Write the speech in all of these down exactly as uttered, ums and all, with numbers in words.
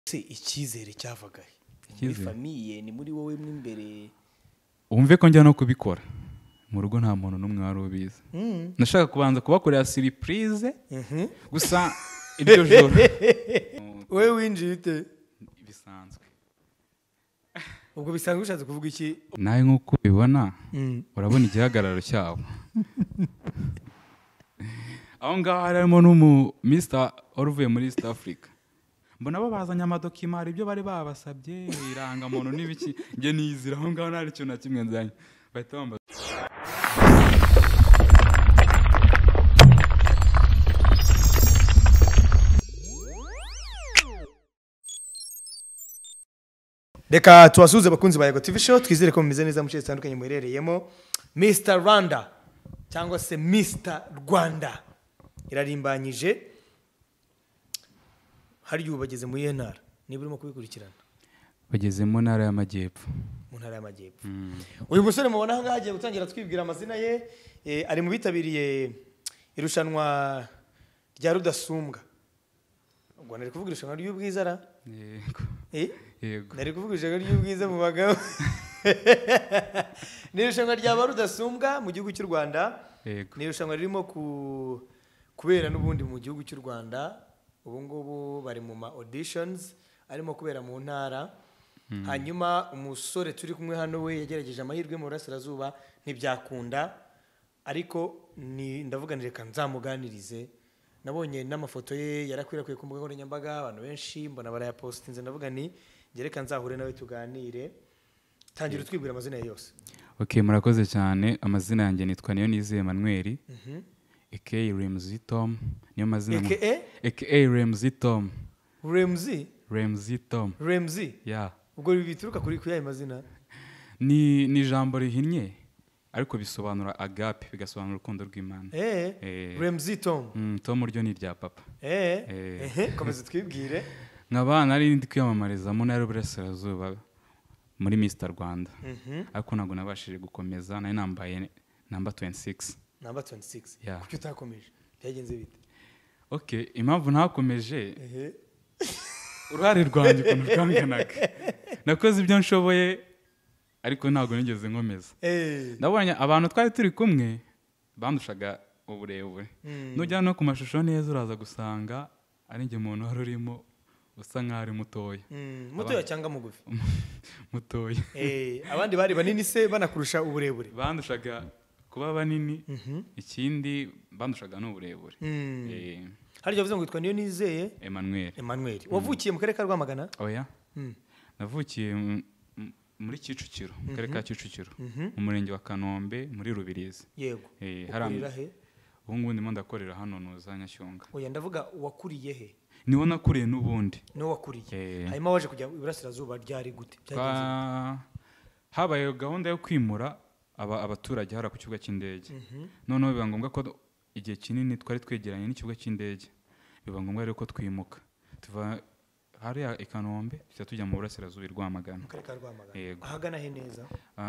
se icyizere cyavaga muri famille ni muri wowe mwimbere umve ko njya no kubikora mu rugo nta muntu numwe wari ubizi nashaka kubanza kubakorera surprise gusa iryo joro wewe winjiye ute bisanzwe ubwo bisanzwe ushatse kuvuga iki naye nkuko bibona urabona igihagararo cyabo aho ngaho harimo n'umu Mister Oruvuye muri East Africa mbona bo bazanye amadokimari ibyo bari babasabye iranga muntu n'ibiki nge nizira aho ngaho nari cyo na kimwe nzanye bahita bamba Reka tuwasuze bakunzi ba Yego T V Show twizere ko mumeze neza mu cyo zitandukanye muherereyemo Mister Rwanda cyangwa se Mister Rwanda irarimbanyije hari yubageze mu yentara niba urimo kubikurikirana bageze mu ntara y'amajyepfo mu ntara y'amajyepfo uyu musore mubona hanga hagiye gutangira twibwira amazina ye e, ari mu bitabiriye irushanwa rya Rudasumbwa ubwo nari kuvuga irushanwa ry'ubwiza ra yego eh yego nari kuvuga irushanwa ry'ubwiza mu bagabo ni irushanwa rya Rudasumbwa mu gihugu cy'u Rwanda yego ni irushanwa ririmo ku kubera n'ubundi mu gihugu cy'u Rwanda ubu ngubu bari mu ma auditions arimo kubera mu ntara hanyuma umusore turi kumwe hano we yagerageje amahirwe mu Burasirazuba ntibyakunda ariko ni ndavuga nireka nzamuganirize nabonye n'amafoto ye yarakwirakwiye ku mbuga nkoranyambaga abantu benshi mbona barayapostinze ndavuga ni gereka nzahure nawe tuganire tangira twibwira amazina ye yose. Okay, murakoze cyane amazina yanjye nitwa Niyonize Emmanuel aka Remzi Tom niyo mazina aka aka Remzi Tom Remzi Remzi Tom Remzi yeah ubwo bituruka kuri kuyaye mazina ni ni jambo rihinnye ariko bisobanura agape bigasobanura urukundo rw'Imana eh, eh Remzi Tom mm, Tom uryo ni rya papa eh eh komeza twibwire nk'abana ari ndi kwiyamamariza mu ntara y'Uburasirazuba muri Mister Rwanda ariko ntabwo nabashije gukomeza nayo nambaye number twenty-six number twenty-six yeah. Kuki utakomeje byagenze bite? Okay, impamvu ntakomeje ehe uruhare rwanjye ukuntu rwanganaga nakoze ibyo nshoboye ariko ntabwo nigeze nkomeza eh ndabonye abantu twari turi kumwe bandushaga uburebure nujya no ku mashusho neza uraza gusanga ari nge muntu wari urimo usa nk'ari mutoya mutoya cyangwa mugufi mutoya eh abandi bari banini se banakurusha uburebure bandushaga kuba banini ikindi bandushaga n'uburebure eh hari yavuze ngo yitwa Niyonizeye Emmanuel Emmanuel wavukiye mu karere ka Rwamagana oya navukiye muri Kicukiro mu karere ka Kicukiro mu murenge wa Kanombe muri Rubirizi yego eh harira he ubu ngubu ndimo ndakorera hano nuza Nyashyonga oya ndavuga wakuriye he niwo nakuriye n'ubundi no wakuriye hanyuma waje kujya Iburasirazuba ryari gute byagenze habaye gahunda yo kwimura aba abaturage hara ku kibuga cy'indege none biba ngombwa ko igihe kinini twari twegeranye n'ikibuga cy'indege biba ngombwa rero ko twimuka tuva hari ya Kanombe tujya mu Burasirazuba Rwamagana yego ahagana he neza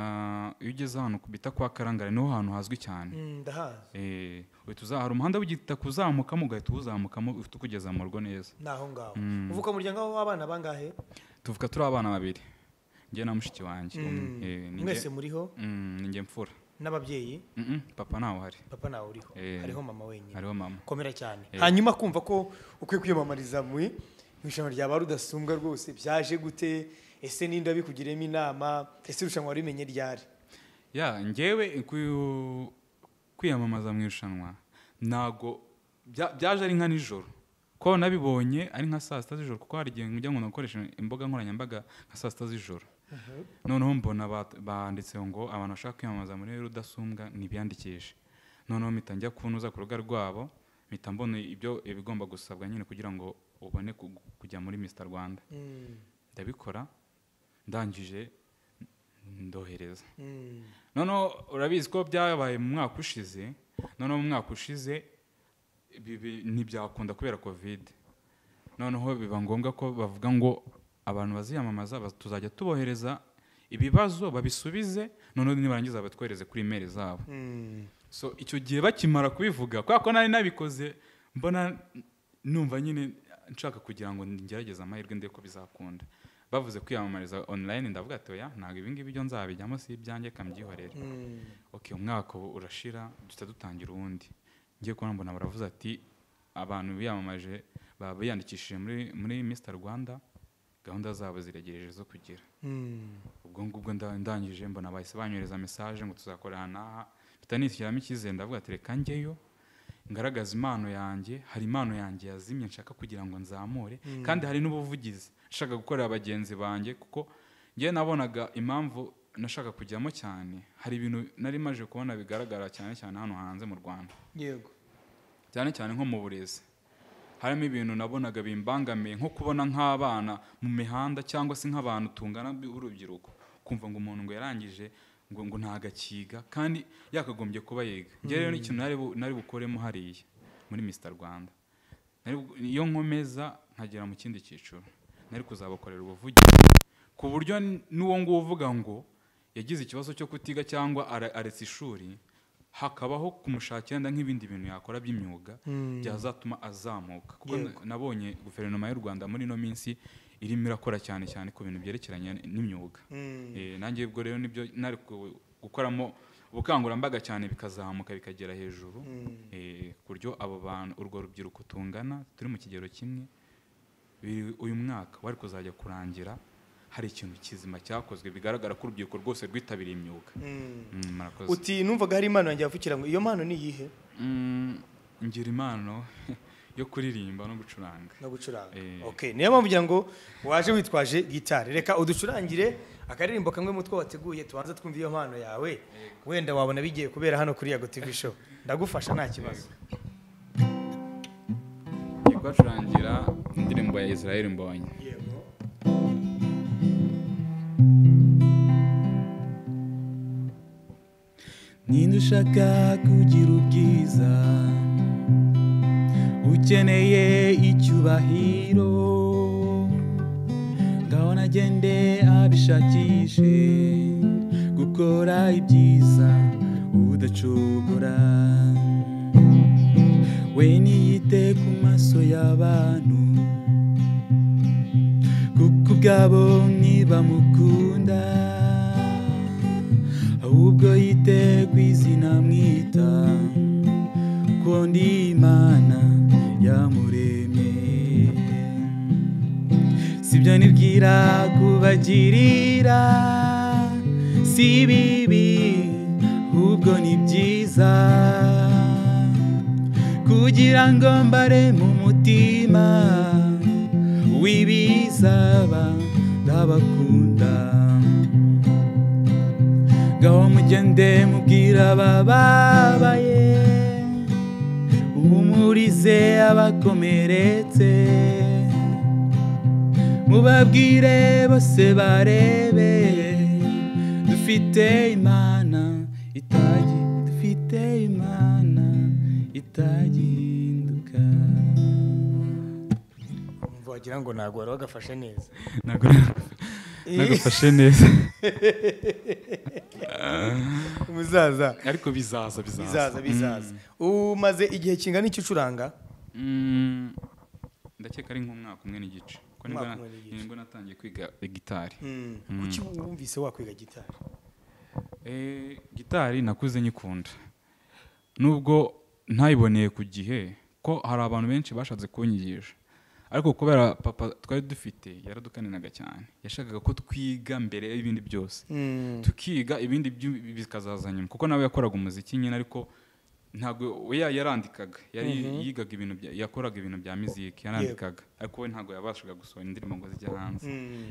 ah iyo ugeze hano kubita kwa Karangare niho hantu hazwi cyane ndahazi eh we tuzahara umuhanda w'igita kuzamuka mu gahita uzamukamo ufite kugeza mu rugo neza naho ngaho uvuka mu muryango w'abana bangahe tuvuka turi abana babiri ngiye na mushiki wanjye eh mwese muriho ninge mfura n'ababyeyi papa nawe hari papa nawe uriho hariho mama wenyine hariho mama komera cyane hanyuma kumva ko ukwiye kwiyamamariza mu irushanwa rya Rudasumbwa rwose byaje gute ese ninde abikugiremo inama ese irushanwa rimenye ryari ya ngewe kwiyamamaza mu irushanwa nago byaje ari nka nijoro ko nabibonye ari nka saa sita z'ijoro kuko hari igihe njya ngo nakoresha imboga nkoranyambaga nka saa sita z'ijoro noneho mbona banditse ngo abantu bashaka kwiyamamaza muri Rudasumbwa nibiyandikishe noneho mpita njya kunuza ku rubuga rwabo mpita mbona ibyo ibigomba gusabwa nyine kugira ngo ubone kujya muri Mister Rwanda ndabikora ndangije ndohereza noneho urabizi ko byabaye mu mwaka ushize noneho mu mwaka ushize ntibyakunda kubera covid noneho biba ngombwa ko bavuga ngo abantu baziyamamaza tuzajya tubohereza ibibazo babisubize noneho nibarangiza batwohereze kuri email zabo so icyo gihe bakimara kubivuga kwa ko nari nabikoze mbona numva nyine nshaka kugira ngo ngerageze amahirwe ndeko bizakunda bavuze kwiyamamariza online ndavuga ati oya ntago ibi ngibi byo nzabijyamo si ibyanjye kambyihorera okay umwaka urashira duta dutangira uwundi ngiye kubona mbona baravuze ati abantu biyamamaje babiyandikishije muri muri Mister Rwanda gahunda zabo ziregereje zo kugira ubwo ngubwo ndangije mbona bahise banyohereza message ngo tuzakorana naha bitanishyiramo ikize ndavuga ati reka njyeyo ngaragaza impano yanjye hari impano yanjye yazimye nshaka kugira ngo nzamure kandi hari n'ubuvugizi nshaka gukorera abagenzi banjye kuko ngiye nabonaga impamvu nashaka kujyamo cyane hari ibintu nari maje kubona bigaragara cyane cyane hano hanze mu Rwanda yego cyane cyane nko mu burezi harimo ibintu nabonaga bimbangamiye nko kubona nk'abana mu mihanda cyangwa se nk'abantu tungana urubyiruko kumva ngo umuntu ngo yarangije ngo ngo ntagakiga kandi yakagombye kuba yiga ngiye rero ikintu nari nari bukoremo hariya muri Mister Rwanda iyo nkomeza nkagera mu kindi cyiciro nari kuzabakorera ubuvugizi ku buryo n'uwo ngo uvuga ngo yagize ikibazo cyo kutiga cyangwa aretse ishuri hakabaho kumushakira nda nk'ibindi bintu yakora by'imyuga byazatuma azamuka kuko nabonye guverinoma y'u Rwanda muri no minsi irimo irakora cyane cyane ku bintu byerekeranye n'imyuga eh nanjye ubwo rero nibyo nari gukoramo ubukangurambaga cyane bikazamuka bikagera hejuru eh kuryo abo bantu urwo rubyiruko tungana turi mu kigero kimwe uyu mwaka wari kuzajya kurangira hari ikintu kizima cyakozwe bigaragara ko urubyiruko rwose rwitabiriye imyuga marakoze uti numvaga hari impano yanjye yafukira ngo iyo mpano ni yihe ngira impano yo kuririmba no gucuranga no gucuranga okay niyo mpamvu ngira ngo waje witwaje gitari reka uducurangire akaririmbo kamwe mutwe wateguye tubanza twumva iyo mpano yawe wenda wabona bigiye kubera hano kuri Yago T V show ndagufasha nta kibazo kwacurangira indirimbo ya Israel Mbonyi Ninde ushaka kugira ubwiza ukeneye icyubahiro ngaho nagende abishakishe gukora ibyiza udacogora we niyite ku maso y'abantu kuko ubwabo ntibamukunda ahubwo yite ku izina mwita ko ndi Imana yamuremye sibyo nibwira kubagirira si bibi ahubwo ni byiza kugira ngo mbare mu mutima wibizaba ndabakunda ngaho mugende mubwira bababaye umurize abakomeretse mubabwire bose barebe dufite Imana itaji dufite Imana itaginduka wagira ngo nago wari wagafashe neza nago nagafashe neza umuzaza ariko bizaza bizaza bizaza bizaza umaze igihe kingana iki ucuranga ndakeka ari nk'umwaka umwe n'igice ko nibwo natangiye kwiga gitari kuki wumvise wakwiga gitari eh gitari nakuze nyikunda nubwo ntayiboneye ku gihe ko hari abantu benshi bashatse kunyigisha ariko kubera papa twari dufite yaradukaninaga cyane yashakaga ko twiga mbere y'ibindi byose tukiga ibindi bikazazanya kuko nawe yakoraga umuziki nyine ariko ntago we yarandikaga yari yigaga ibintu yakoraga ibintu bya muziki yarandikaga ariko we ntago yabashaga gusohora indirimbo ngo zijya hanze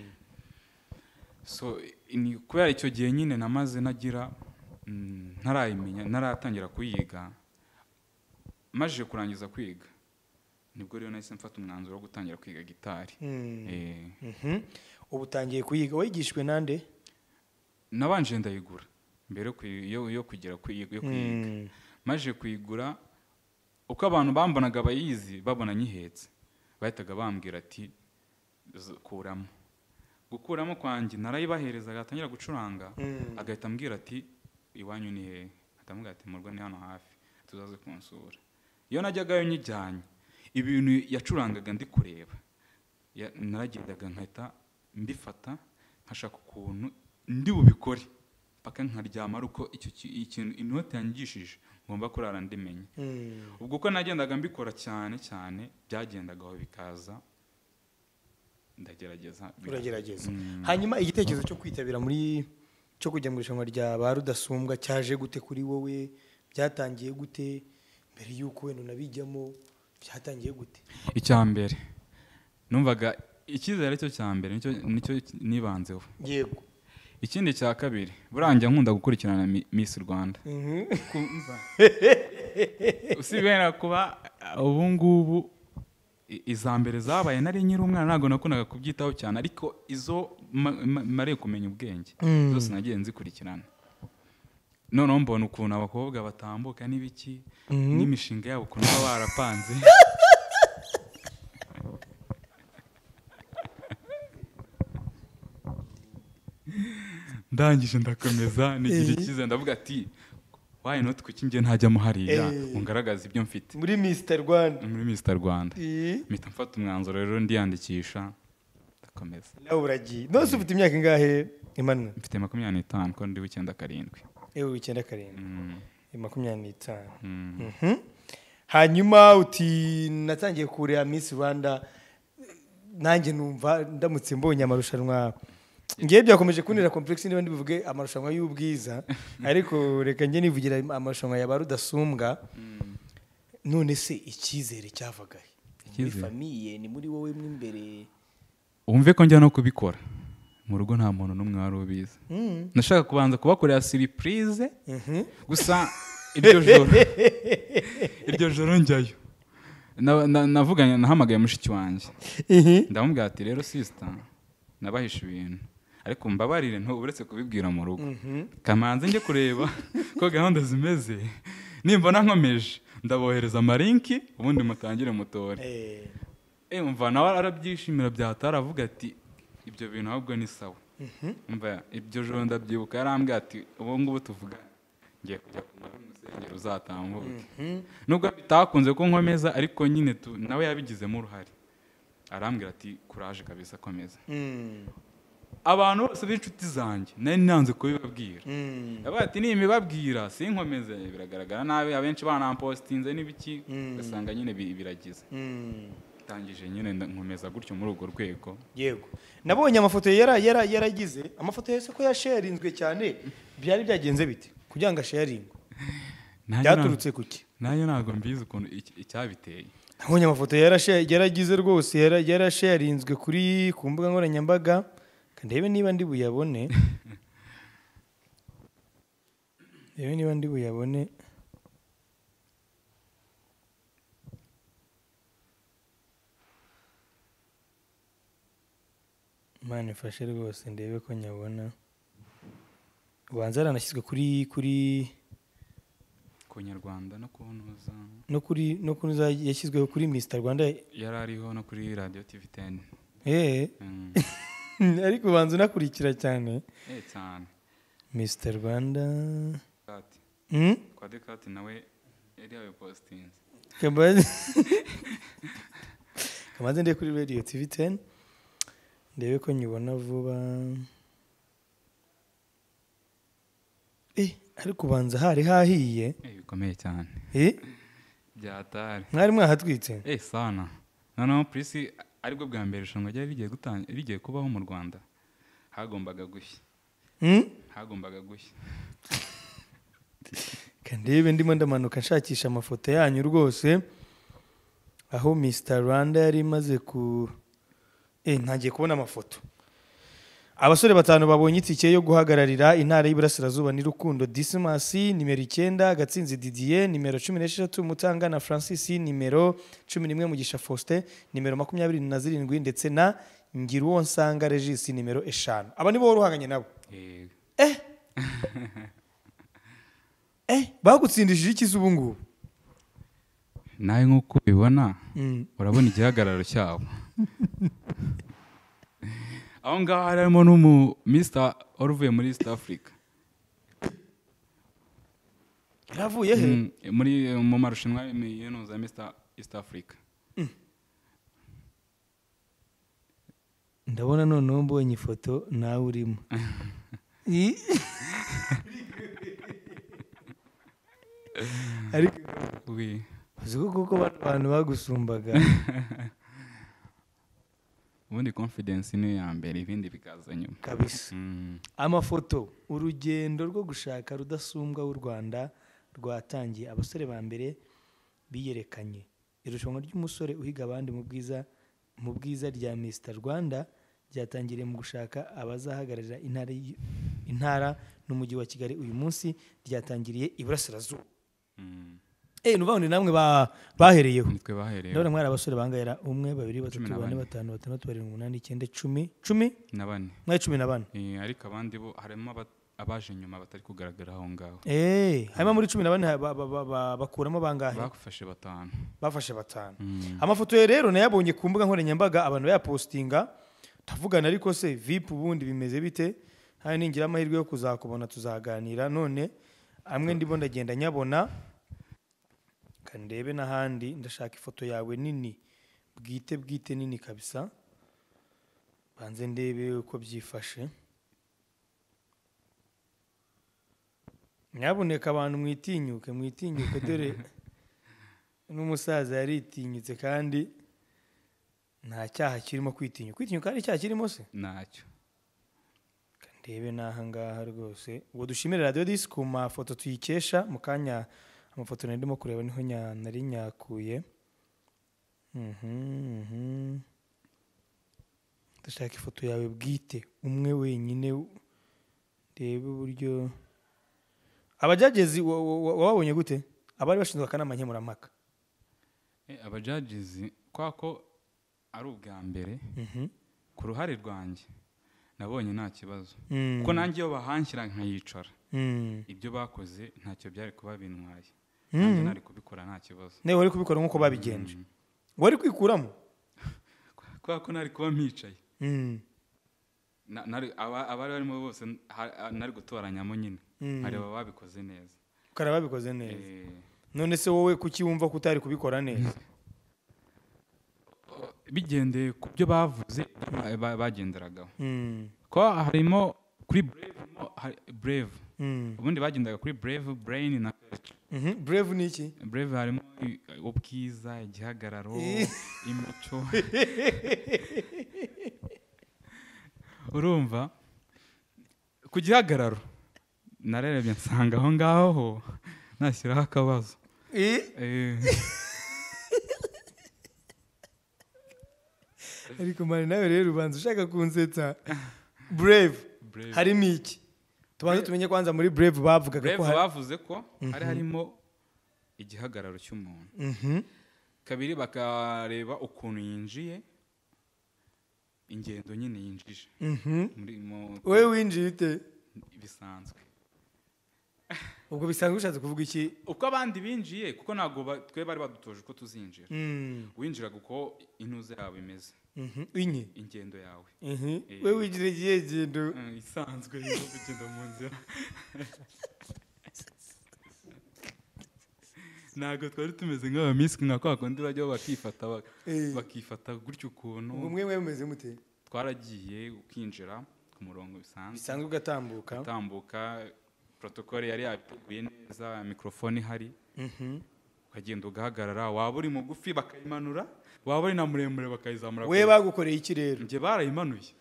so ni kubera icyo gihe nyine namaze nagira ntarayimenya naratangira kuyiga maje kurangiza kwiga nibwo rero nahise mfata umwanzuro wo gutangira kwiga gitari eh ubu utangiye kuyiga wigishwe nande nabanje ndayigura mbere yo yo kugira kwiga yo kwiga maje kuyigura uko abantu bambonaga bayizi babona nyihetse bahitaga bambwira ati kuramo gukuramo kwanjye narayibahereza gatangira gucuranga agahita ambwira ati iwanyu ni he atamubwira ati murwa ni hano hafi tuzaze kunsura iyo najyagayo nyijyanye ibintu yacurangaga ndi kureba Ya- naragendaga nkahita mbifata nkashaka ukuntu ndi bubikore paka nkaryama ari uko icyo ki- ikintu inoti yangishije ngomba kurara ndimenye Mm. ubwo uko nagendaga mbikora cyane cyane byagendaga aho bikaza ndagerageza bika- uragerageza Mm. hanyuma igitekerezo cyo kwitabira muri cyo kujya mu irushanwa rya ba rudasumbwa cyaje gute kuri wowe byatangiye gute mbere y'uko wenda unabijyamo byatangiye gute icya mbere numvaga icyizere cyo cya mbere nicyo nicyo nibanzeho yego ikindi cya kabiri burangiye nkunda gukurikirana Mi- Miss Rwanda Mhm. kumva usibera kuba ubu ngubu i- iza mbere zabaye nari nyiri umwana ntabwo nakundaga kubyitaho cyane ariko izo ma- ma- mariye kumenya ubwenge Mm. zose nagiye nzikurikirana noneho mbona ukuntu abakobwa batambuka n'ibiki Mhm. n'imishinga yabo ukuntu baba barapanze ndangije ndakomeza nigira ikiza ndavuga ati wayi not kuki njye ntajyamo hariya Eh. ngaragaza ibyo mfite muri Mister Rwanda muri Mister Rwanda Eh, mpita mfata umwanzuro rero ndiyandikisha ndakomeza nawe uragiye nose ufite imyaka ingahe Emmanuel mfite makumyabiri n'itanu ko ndi w'icyenda karindwi ewe icyenda karindwi Mm, Eh, makumyabiri n'itanu mm. Mhm. hanyuma uti natangiye kureba Miss Rwanda nanjye numva ndamutse mbonye amarushanwa ngiye byakomeje kunira complex niba ndibuvuge amarushanwa y'ubwiza ariko reka njye nivugira amarushanwa ya barudasumbwa none se icyizere cyavaga he? Ni muri Icyizere? famiye ni muri wowe mo imbere wumve ko njya no kubikora mu rugo nta muntu n'umwe wari ubizi Mm. nashaka kubanza kubakorera surprise Mhm. gusa iryo joro iryo joro njyayo Na- na- navuganye nahamagaye mushiki wanjye Mhm. ndamubwira ati rero sister nabahisha ibintu ariko mbabarire nto uretse kubibwira mu rugo Mhm. kamanze njye kureba ko gahunda zimeze nimbona nkomeje ndabohereza amalinki ubundi mutangire mutore Eh. eh umva nawe arabyishimira byatara avuga ati ibyo bintu ahubwo ni sawa umva ibyo joro ndabyibuka yarambwira ati ubu ngubu tuvuga ngiye kujya kumara umusengero uzatambuke nubwo bitakunze ko nkomeza ariko nyine tu- nawe yabigizemo uruhare arambwira ati kuraje kabisa komeza Mm. abantu bose b'inshuti zanjye nari nanze kubibabwira Mm. yabaye ati nimibabwira sinkomeze biragaragara nabi abenshi banampostinze n'ibiki Mm. ugasanga nyine bi- biragize Mm. tangije nyine nda- nkomeza gutyo muri urwo rwego yego nabonye amafoto yara yara yaragize amafoto yose ko yasharinzwe cyane byari byagenze bite kugira ngo asharingwe Nanjye byaturutse kuki nta- nanjye ntabwo mbizi ukuntu iki- icyabiteye nabonye amafoto yarasha- yaragize rwose yara- yarasharinzwe kuri ku mbuga nkoranyambaga ndebe niba ndi buyabone ndebe niba ndi buyabone Imana ifashe rwose ndebe ko nyabona ubanza yaranashyizwe kuri kuri ku nyarwanda no kunoza no kuri no kuri za- yashyizweho kuri Mister Rwanda yari ariho no kuri radio tv ten eh Mm. ariko ubanza unakurikira cyane eh cyane Mister Rwanda Kati. hmm? kwa dekati nawe yari yabipostinze Kabaze Kamaze ndi kuri radio T V ten ndebe ko nyibona vuba eh ariko ubanza hari hahiye eh bikomeye cyane eh byatari mwari mwahatwitse eh sana noneho prisi aribwo bwa mbere irushanwa ryari rigiye gutangira rigiye kubaho mu Rwanda hagombaga gushya hmm? hagombaga gushya Kandebe ndimo ndamanuka nshakisha amafoto yanyu rwose aho Mister Rwanda yari imaze ku eh ntagiye kubona amafoto abasore batanu babonye itike yo guhagararira intara y'Iburasirazuba ni Rukundo Dismas nimero icyenda Gatsinzi Didier nimero cumi n'eshatu Mutanga na Francis nimero cumi n'imwe Mugisha Faustin nimero makumyabiri na zirindwi ndetse na Ngiruwo Nsanga Regis nimero eshanu aba nibo waruhanganye nabo eh eh eh bagutsindishije iki ubu ngubu nawe nk'uko ubibona mm. urabona igihagararo cyabo aho ngaho harimo n'umu Mister wari uvuye muri East Africa yaravuye he Mm, muri mu marushanwa y'inoza Mister East Africa Mm. ndabona noneho mbonye ifoto nawe urimo I- ariko oui uzi ko kuko bano bantu bagusumbaga ubundi confidence ni ya mbere ibindi bikaza nyuma kabisa. Mm. Amafoto, urugendo rwo gushaka rudasumbwa w'u Rwanda rwatangiye, abasore ba mbere biyerekanye. Irushanwa ry'umusore uhiga abandi mu bwiza mu bwiza rya mister Rwanda ryatangiriye mu gushaka abazahagararira intara y- intara n'umujyi wa Kigali. Uyu munsi ryatangiriye Iburasirazuba. Mm. Eh nuvuga ngo ni namwe ba bahereyeho. nitwe bahereye Ndabona mwari abasore bangayera umwe babiri Cumi batatu na bane bane. batanu batandatu barindwi umunani icyenda icumi cumi na bane mwari cumi na bane. Eh, ariko abandi bo harimo aba- abaje nyuma batari kugaragara aho ngaho Eh, hanyuma muri cumi na bane ba- ba- ba- ba- bakuramo bangahe? bafashe batanu Bafashe batanu. Mm. Amafoto ye rero nayabonye ku mbuga nkoranyambaga abantu bayapostinga, tavugana ariko se V I P ubundi bimeze bite? Hari ningira amahirwe yo kuzakubona tuzaganira, none amwe ndimo ndagenda nyabona kandebe n'ahandi. Ndashaka ifoto yawe nini bwite bwite nini kabisa, banze ndebe uko byifashe. Nyabuneka abantu mwitinyuke mwitinyuke dore n'umusaza yaritinyutse kandi nta cyaha kirimo kwitinyuka. Kwitinyuka hari icyaha kirimo se? ntacyo Kandebe n'aha ngaha rwose. Ubwo dushimire Radio Disi ku mafoto tuyikesha mu kanya. Amafoto nari ndimo kureba niho nya- nari nyakuye. Mhm, mhm. Ndashaka ifoto yawe bwite umwe wenyine, ndebe uburyo abajagezi wa- wa- wa- wababonye gute? Abari bashinzwe akanama nkemurampaka. Eh, abajajizi kwa ko ari ubwa mbere Mhm. ku ruhare rwanjye nabonye nta kibazo Mm. kuko nanjye iyo bahanshyira nkayicara Mm. ibyo bakoze ntacyo byari kuba bintwaye Mm. nanjye nari kubikora nta kibazo Nawe wari kubikora nk'uko babigenje. Mm. Wari kwikuramo? kubera ko nari kuba mpicaye Mm. Na- nari- aba- abari barimo bose n- ha- nari gutoranyamo nyine Mm. nkareba babikoze neza Ukara babikoze neza. Eh, None se wowe kuki wumva ko utari kubikora neza? bigendeye ku byo bavuze ba- ba- bagenderagaho Mm. ko harimo kuri brave mo- hari- brave Mm. ubundi bagendaga kuri brave brain na Mhm. Brave ni iki? brave harimo i- ubwiza igihagararo Eh. imico urumva ku gihagararo narerebye nsanga aho ngaho ho nashyiraho akabazo Eh? Eh, Ariko mani nawe rero ubanza ushaka kunsetsa. Brave. brave Harimo iki? Tubanze tumenye kwanza muri Brave bavugaga brave ko hari. bavuze ko hari harimo igihagararo cy'umuntu Mhm. kabiri bakareba ukuntu yinjiye ingendo nyine yinjije Mhm. muri mu Wewe winjiye ute? bisanzwe Ubwo bisanzwe ushatse kuvuga iki? uko abandi binjiye kuko ntabwo ba- twe bari badutoje uko tuzinjira Mm. winjiraga uko intuze yawe imeze Mhm. Inye. ingendo yawe Mhm. Eh. Wewe winjire igihe gendo. Eh, isanzwe yo kugenda mu nzira ntabwo twari tumeze nk'abamiswi nka kwa kundi bajyaho bakifata bak- Eh. bakifata gutyo ukuntu Ubwo mwe mwe mumeze mute? twaragiye ukinjira ku murongo bisanzwe Bisanzwe ugatambuka. utambuka protokole yari yateguye neza mikrofone ihari Mhm. ukagenda ugahagarara waba uri mugufi bakayimanura waba uri na muremure bakayizamura Wewe bagukoreye iki rero? njye barayimanuye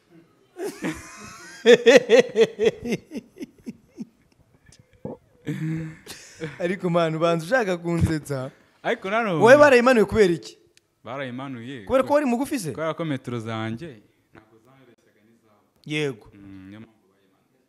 Ariko manu banza ushaka kunsetsa. ariko nanone Wowe barayimanuye kubera iki? barayimanuye Kubera ko wari mugufi se? kubera ko metero zanjye ntabwo zahereshyaga n'izabo Yego. Mm, niyo mpamvu bayimanuye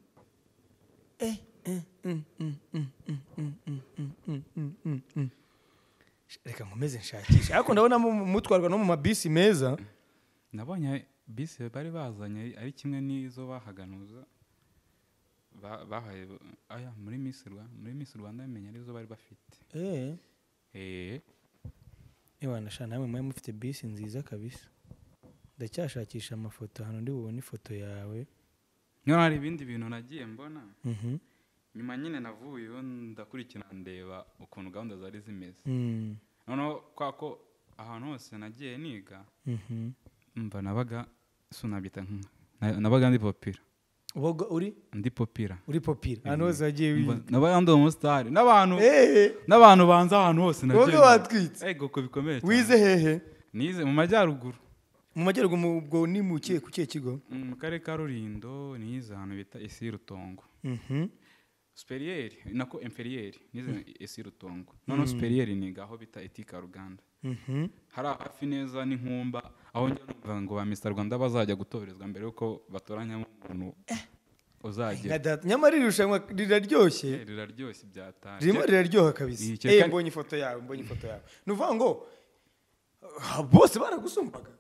Reka nkomeze nshakisha. Ariko ndabona mu- mutwarwa no mu mabisi meza. nabonye bisi bari bazanye ari kimwe n'izo bahaganuza ba- bahaye aya muri Miss Rwanda muri Miss Rwanda bamenya arizo bari bafite Eh. eh Ewa ndashaka namwe mwe mufite bisi nziza kabisa. Ndacyashakisha amafoto hano ndi bubone ifoto yawe. niyo hari ibindi bintu nagiye mbona Mhm. nyuma nyine navuyeyo ndakurikirana ndeba ukuntu gahunda zari zimeze Mm. noneho kwa ko ahantu hose nagiye niga Mhm. mba nabaga so nabyita nka na- nabaga ndi popira uboga uri ndi popira uri popira ahantu hose wagiye wiga nabaga ndi umusitari n'abantu ehe n'abantu banza ahantu hose wowe watwitse ego ko bikomeye cyane. wize hehe nize mu majyaruguru mu majyaruguru mu- ubwo ni mu kihe ku kihe kigo mu karere ka Rulindo nize ahantu bita esi Rutongo Mhm. superieur nako inferieur nize esi Rutongo noneho superieur niga aho bita etika Ruganda Mhm. hari hafi neza n'inkumba aho njya numva ngo ba Mister Rwanda bazajya gutorezwa mbere yuko batoranyamo umuntu uzagera Nka data. nyamara iri rushanwa riraryoshye Eh, riraryoshye byatanje ririmo riraryoha kabisa Iyi eh kereka- mbonye ifoto yawe mbonye ifoto yawe ni uvuga ngo ah, bose baragusumbaga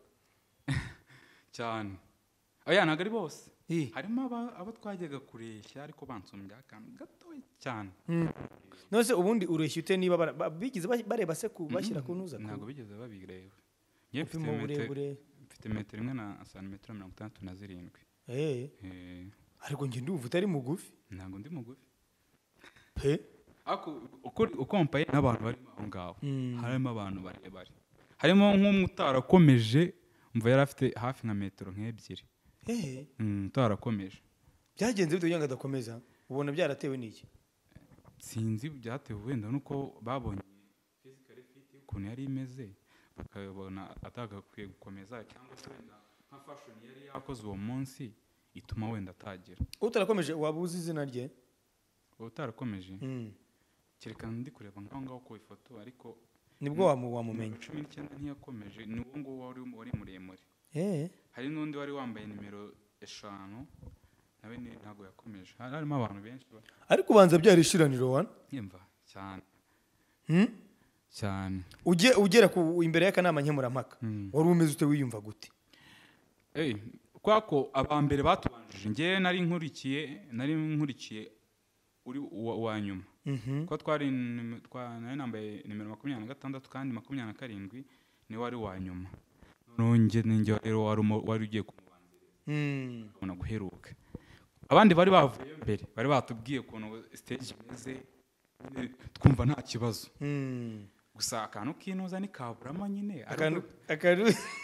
cyane oya ntabwo ari bose Eh. harimo aba- abo twajyaga kureshya ariko bansumbya akantu gatoya cyane nose ubundi ureshya ute niba bara- ba- bigize ba- bareba se ku bashyira ku ntuza ntabwo ku bigeze babireba njye mfite upima metero uburebure mfite metero imwe na santimetero mirongo itandatu na zirindwi eh Eh, ariko njye ndumva utari mugufi ntabwo ndi mugufi pe ariko uko ukompaye n'abantu barimo aho ngaho Mm. harimo abantu barebare harimo nk'umwe utarakomeje umva yari afite hafi nka metero nk'ebyiri eh Mm, utarakomeje byagenze bite kugira ngo adakomeza ubona byaratewe n'iki sinzi byatewe wenda nuko babonye physically fit ukuntu yari imeze bakabona atagakwiye gukomeza cyangwa se wenda nka fashion yari yakoze uwo munsi ituma wenda atagira utarakomeje waba uzi izina rye utarakomeje Mm. cyerekana ndi kureba ngaho ngaho ku ifoto ariko nibwo wamu wamumenya cumi n'icyenda ntiyakomeje ni uwo nguwo wari wari muremure eh hari n'undi wari wambaye nimero eshanu nawe ni- ntabwo yakomeje hari harimo abantu benshi ba- ariko ubanza byari ishiraniro wana yumva cyane Hmm? cyane ujye ugera ku imbere y'akanama nkemurampaka Mm. wari umeze ute wiyumva gute Eh, kwa ko abambere batubanjije njye nari nkurikiye nari nkurikiye uri uwa, uwa nyuma Mhm. ko twari nim- twa nari nambaye nimero makumyabiri na gatandatu kandi makumyabiri na karindwi ni wari uwa nyuma noneho njye ninjye rero wari umo- wari ugiye kumubanziriza Mm. ubona guheruka abandi bari bavuye mbere bari batubwiye ukuntu stage imeze nyine twumva nta kibazo Mm. gusa akantu k'inuza ni kaburamo nyine akantu akantu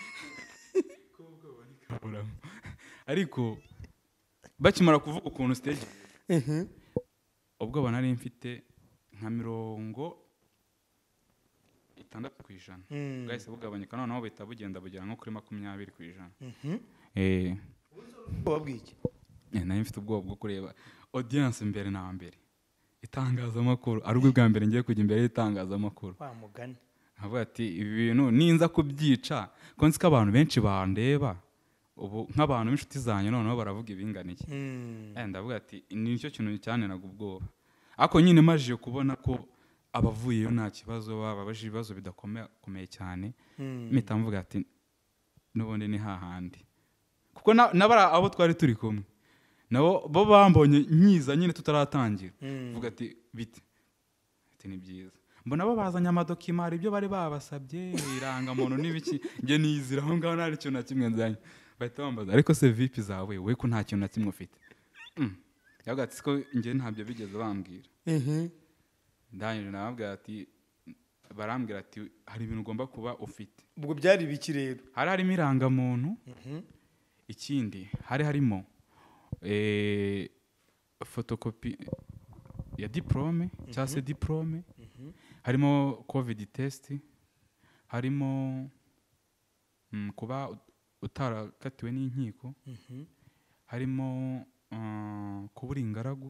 kaburamo ariko bakimara kuvuga ukuntu stage imeze, Mhm. ubwoba nari mfite nka mirongo itandatu ku ijana Mm. bwahise bugabanyuka noneho buhita bugenda bugera nko kuri makumyabiri ku ijana Mhm. eh ubwoba bw'iki eh, nari mfite ubwoba bwo kureba audience mbere na mbere itangazamakuru ari ubwo bwa mbere ngiye kujya imbere y'itangazamakuru wa mugani nkavuga ati ibi bintu ninza kubyica ko nzi ko abantu benshi bandeba ubu nk'abantu b'inshuti zanjye noneho baravuga ibinganiye Mm. Eh, ndavuga ati ni nicyo kintu cyaneraga ubwoba ariko nyine majije kubona ko abavuyeyo nta kibazo bababaje ibibazo bidakomeye cyane Mm. mpita mvuga ati n'ubundi ni hahandi kuko na- n'abari abo twari turi kumwe nabo bo bambonye nkiza nyine tutaratangira Mm. mvuga ati bite ati ni byiza mbona bo bazanye amadokimari ibyo bari babasabye irangamuntu n'ibiki njye nizira aho ngaho nta kintu na kimwe nzanye bahita bambaza ariko se vipi zawe we ko nta kintu na kimwe ufite Mm. yavuga ati ko njye ntabyo bigeze bambwira Mhm. ndangije nababwira ati barambwira ati hari ibintu ugomba kuba ufite ubwo byari ibiki rero hari harimo irangamuntu Mhm. ikindi hari harimo eh, fotokopi ya diplome cyangwa se diplome Mhm. harimo covid test harimo mm, kuba ut- utarakatiwe n'inkiko Mhm. harimo uh, kubura ingaragu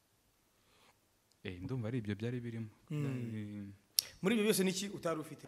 eh, ndumva ari ibyo byari birimo Mm. Byari- muri ibyo byose niki utari ufite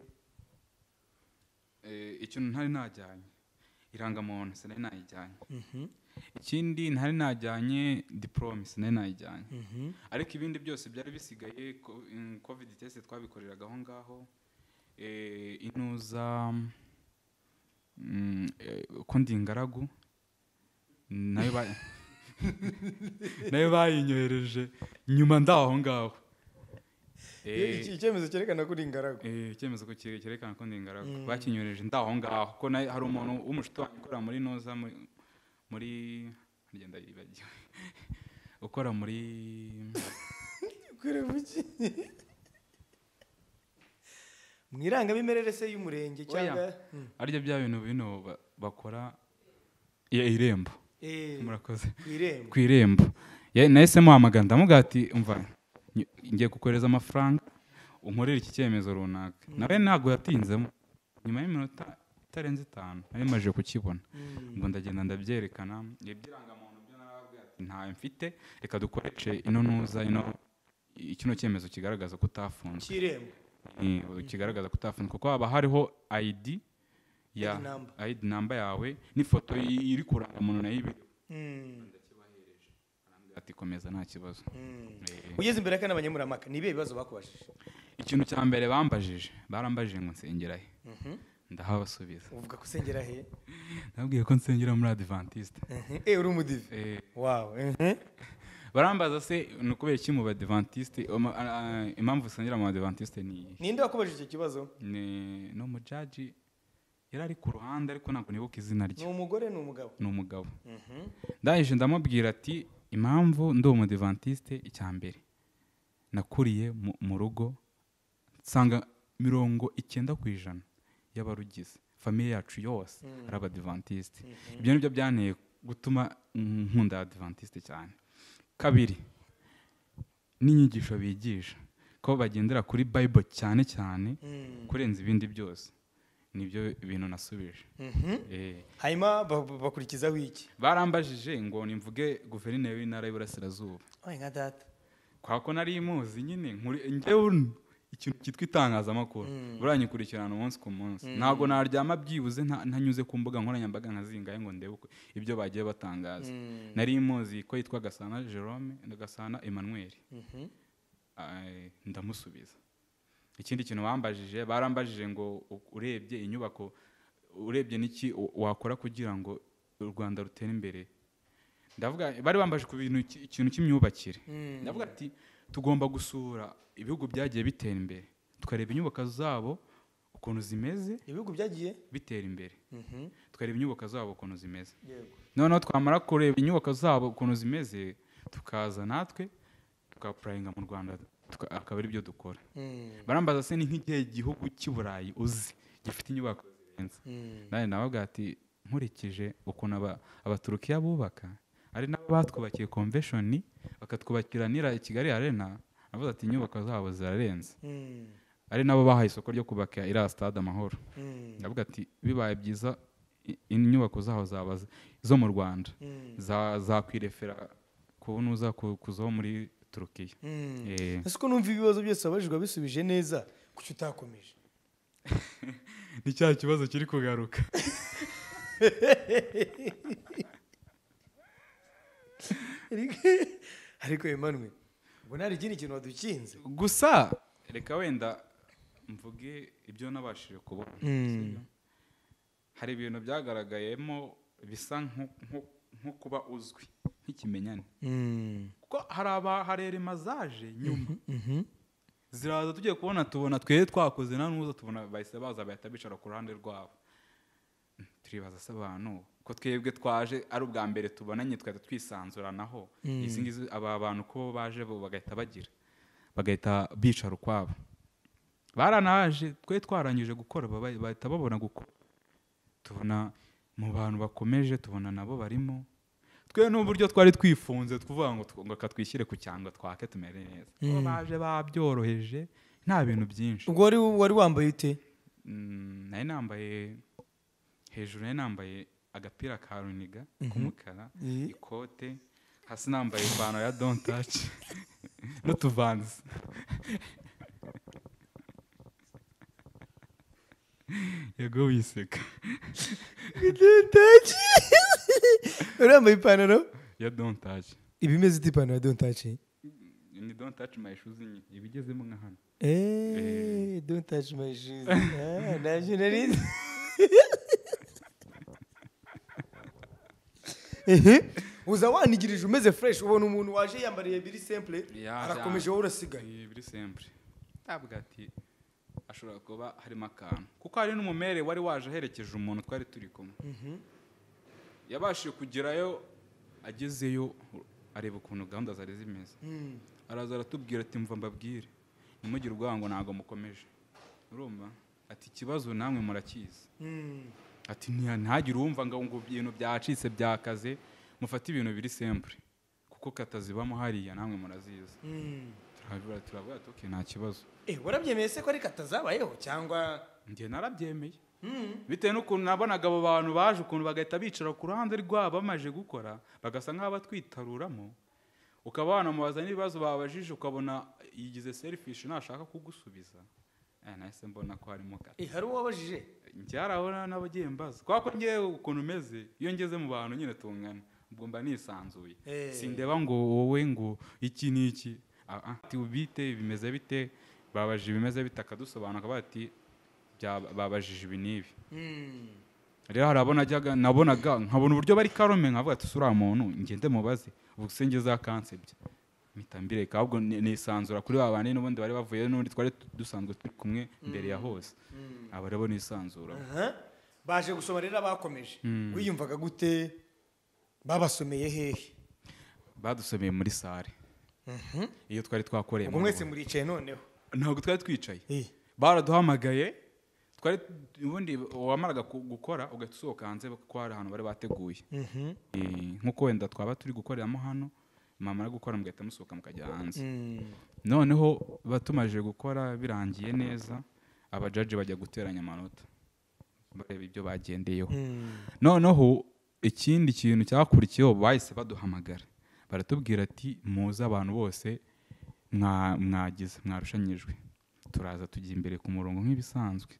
eh, ikintu ntari najyanye irangamuntu sinari najyanye Mhm. ikindi ntari najyanye diplome sinari najyanye Mhm. ariko ibindi byose byari bisigaye ko- in- covid test twabikoreraga aho ngaho eh, inuza mm, eh, ko ndi ingaragu nayo ba- nayo bayinyohereje nyuma ndaho ngaho Eh, Iki- icyemezo cyerekana ko uri ingaragu eh, icyemezo ko kire- cyerekana ko ndi ingaragu Mm. bakinyohereje ndaho ngaho ko na- hari umuntu w'umushuti wanjye ukora muri noza muri muri ngenda yibagiwe ukora muri Ukora muki mu irangamimerere se y'umurenge cyangwa Mm. arya bya bintu bino ba- bakora ya irembo Eh, murakoze ku irembo ku irembo Ya- nahise muhamagara ndamubwira ati umva ngi- ngiye kukohereza amafaranga unkorera iki cyemezo runaka nawe ntabwo yatinzemo nyuma y'iminota itarenze itanu nari maje kukibona ngo ndagenda ndabyerekana ibyirangamuntu byo narababwira ati ntayo mfite reka dukoreshe ino ntuza ino kino cyemezo kigaragaza ko utafunzwe cy'irembo Eh, kigaragaza ko utafunzwe kuko haba hariho I D ya I D number. I D number yawe n'ifoto i- iri kuranga umuntu nayo ibiri Mm. ati komeza nta kibazo Mm. Eh, ugeze imbere y'akana abanyamuramaka ni ibihe bibazo bakubajije ikintu cya mbere bambajije barambajije ngo nsengera he Mhm. ndahabasubiza uvuga ko usengera he nabwiye ko nsengera muri Adventiste Mhm. eh uri umudive Eh, wow Mhm. barambaza se ni ukubera iki mu Badventiste Oma- a- a- impamvu usengera mu Badventiste ni iyi? ninde wakubajije icyo kibazo ni no mujaji yari ari ku ruhande ariko ntabwo nibuka izina ni rye umugore ni umugabo ni umugabo Mhm. ndangije ndamubwira ati impamvu ndi umudivantiste icya mbere nakuriye mu- mu rugo nsanga mirongo icyenda ku ijana y'abarugize famiye yacu yose Mm. ari abadivantiste Mhm. ibyo nibyo byanteye gutuma mm, nkunda abadivantiste cyane kabiri n'inyigisho bigisha ko bagendera kuri bible cyane cyane Mm. kurenza ibindi byose nibyo bintu nasubije Mhm. eh. hanyuma ba- ba- bakurikizaho iki barambajije ngo nimvuge guverineri w'intara y'Iburasirazuba oye nka data kwa ko nari muzi nyine nkuri njyewe ikintu cyitwa itangazamakuru Mm. buranyikurikirana umunsi ku munsi Mm. ntabwo naryama byibuze nta- ntanyuze ku mbuga nkoranyambaga nkazingaye ngo ndebe uko ibyo bagiye batangaza Mm. nari muzi ko yitwa Gasana Jerome na Gasana Emmanuel Mhm. Ay, ndamusubiza ikindi kintu bambajije barambajije ngo u- urebye inyubako urebye n'iki u- wakora kugira ngo u Rwanda rutere imbere ndavuga bari bambaje ku bintu ki- ikintu cy'imyubakire Mm. ndavuga ati tugomba gusura ibihugu byagiye bitera imbere tukareba inyubako zabo ukuntu zimeze ibihugu byagiye bitera imbere Mhm. tukareba inyubako zabo ukuntu zimeze yego noneho twamara kureba inyubako zabo ukuntu zimeze tukaza natwe tukapurayinga mu Rwanda tuka- akaba ari byo dukora Mm. barambaza se ni nk'igihe igihugu cy'i Burayi uzi gifite inyubako zirenze Mm. nawe nababwira ati nkurikije ukuntu aba- abaturukiya bubaka ari nabo batwubakiye convention bakatwubakira nira i Kigali Arena navuze ati inyubako zabo zirarenze Mm. ari nabo bahaye isoko ryo kubaka iriya stade Amahoro Mm. ndavuga ati bibaye byiza i- inyubako zaho zaba z- zo mu Rwanda Mm. za- zakwirefera ku nuza ku- kuzaho muri Turukiya Mm. Eh, ese ko numva ibibazo byose abajijwe bisubije neza kuki utakomeje ni cya kibazo kiri kugaruka ariko Emmanuel ubwo nta ikindi kintu wadukinze gusa reka wenda mvuge ibyo nabashije kubona Mm. sibyo? hari ibintu byagaragayemo bisa nko- nko- nko kuba uzwi nk'ikimenyane Mm. kuko hari abaharerema zaje nyuma Mhm. ziraza tugiye kubona tubona twere twakoze nta n'uza tubona bahise baza bahita bicara ku ruhande rwabo Mm, turibaza se abantu ko twebwe twaje ari ubwa mbere tubonanye twahita twisanzuranaho Mm. izi ngizi aba bantu ko baje bo bagahita bagira bagahita bicara ukwabo baranaje twe twarangije gukora baba- bahita babona gukora tubona mu bantu bakomeje tubona nabo barimo twe n'uburyo twari twifunze tuvuga ngo tw- ngo katwishyire ku cyangwa twake tumere neza bo Mm. baje babyoroheje nta bintu byinshi ubwo wari wari wambaye ute Mm, nari nambaye hejuru nari nambaye agapira ka runiga Mhm. k'umukara Eh. ikote hasi nambaye ipantaro ya don't touch n'utuvanzi yego wiseka dontaci wari wambaye ipantaro ya don't touch iba imeze ite ipantaro ya dontaci ni don't touch my shoes nyine ibigezemo nka hano eee dontaci my shoes ah nabyo nari nzi. ehe uza wanigirije umeze fresh ubona umuntu waje yambariye biri simple Ya, arakomeje wowe urasigaye Eh, biri simple ntabwo ati ashobora kuba harimo akantu kuko hari n'umumere wari waje aherekeje umuntu twari turi kumwe Mhm. yabashije kugerayo agezeyo areba ukuntu gahunda zari zimeze Mm. araza aratubwira ati mva mbabwire ntimugire ubwoba ngo ntabwo mukomeje urumva ati ikibazo namwe murakizi Mm. ati ntihagire uwumva ngo ngo ibintu byacitse byakaze mufate ibintu biri simple kuko katazibamo hariya namwe muraziza turabura turavuga ati okay nta kibazo eh warabyemeye se ko ari katazabayeho cyangwa njye narabyemeye bitewe n'ukuntu nabonaga abo bantu baje ukuntu bagahita bicara ku ruhande rwabo bamaje gukora bagasa nk'aho batwitaruramo ukaba wanamubaza n'ibibazo babajije ukabona yigize selfish nashaka kugusubiza eh nahise mbona ko harimo kata eh hari uwabajije njyarabona n'abagiye mbaza kwa ko ngiye ukuntu meze iyo ngeze mu bantu nyine tungana ubwo mba nisanzuye sindeba ngo wowe ngo iki niki ati ubite bimeze bite babajije bimeze bitakadusobanuka bati babajije ibi nibi rero harabona ajyaga nabonaga nkabona uburyo bari karome nkavuga ati sura muntu ngende mubaze ubuse ngeze akansebye mitambire kabwo nisanzura kuri babandi n'ubundi bari bavuye n'undi twari dusanzwe turi kumwe imbere ya hose aba rebo nisanzura baje gusoma rero abakomeje wiyumvaga gute babasomeye hehe badusomeye muri sare iyo twari twakoreye ubwo mwese muricaye noneho ntabwo twari twicaye baraduhamagaye twari ubundi wamaraga gukora ugahita usohoka hanze kuko hari ahantu bari bateguye nk'uko wenda twaba turi gukoreramo hano mama ari gukora mugahita musohoka mukajya hanze noneho batumaje gukora birangiye neza abajaji bajya guteranya amanota bareba ibyo bagendeyeho noneho ikindi kintu cyakurikiyeho bahise baduhamagara baratubwira ati muze abantu bose mwagize mwarushanyijwe turaza tujya imbere ku murongo nk'ibisanzwe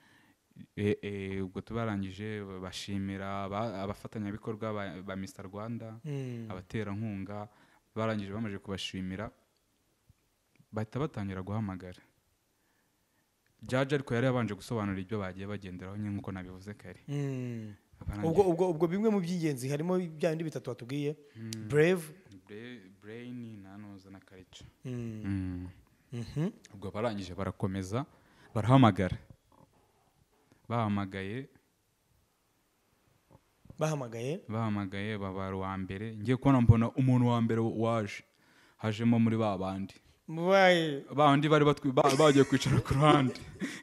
ubwo tubarangije bashimira abafatanyabikorwa ba Mister Rwanda abaterankunga barangije bamaze kubashimira bahita batangira guhamagara jaji ariko yari yabanje gusobanura ibyo bagiye bagenderaho nyine nk'uko nabivuze kare ubwo ubwo ubwo bimwe mu by'ingenzi harimo bya bindi bitatu watubwiye brave brain nanoza na culture ubwo barangije barakomeza barahamagara bahamagaye bahamagaye bahamagaye babara wa mbere ngiye kubona mbona umuntu wa mbere waje hajemo muri ba bandi mubaye bandi bari bagiye kwicara ku ruhande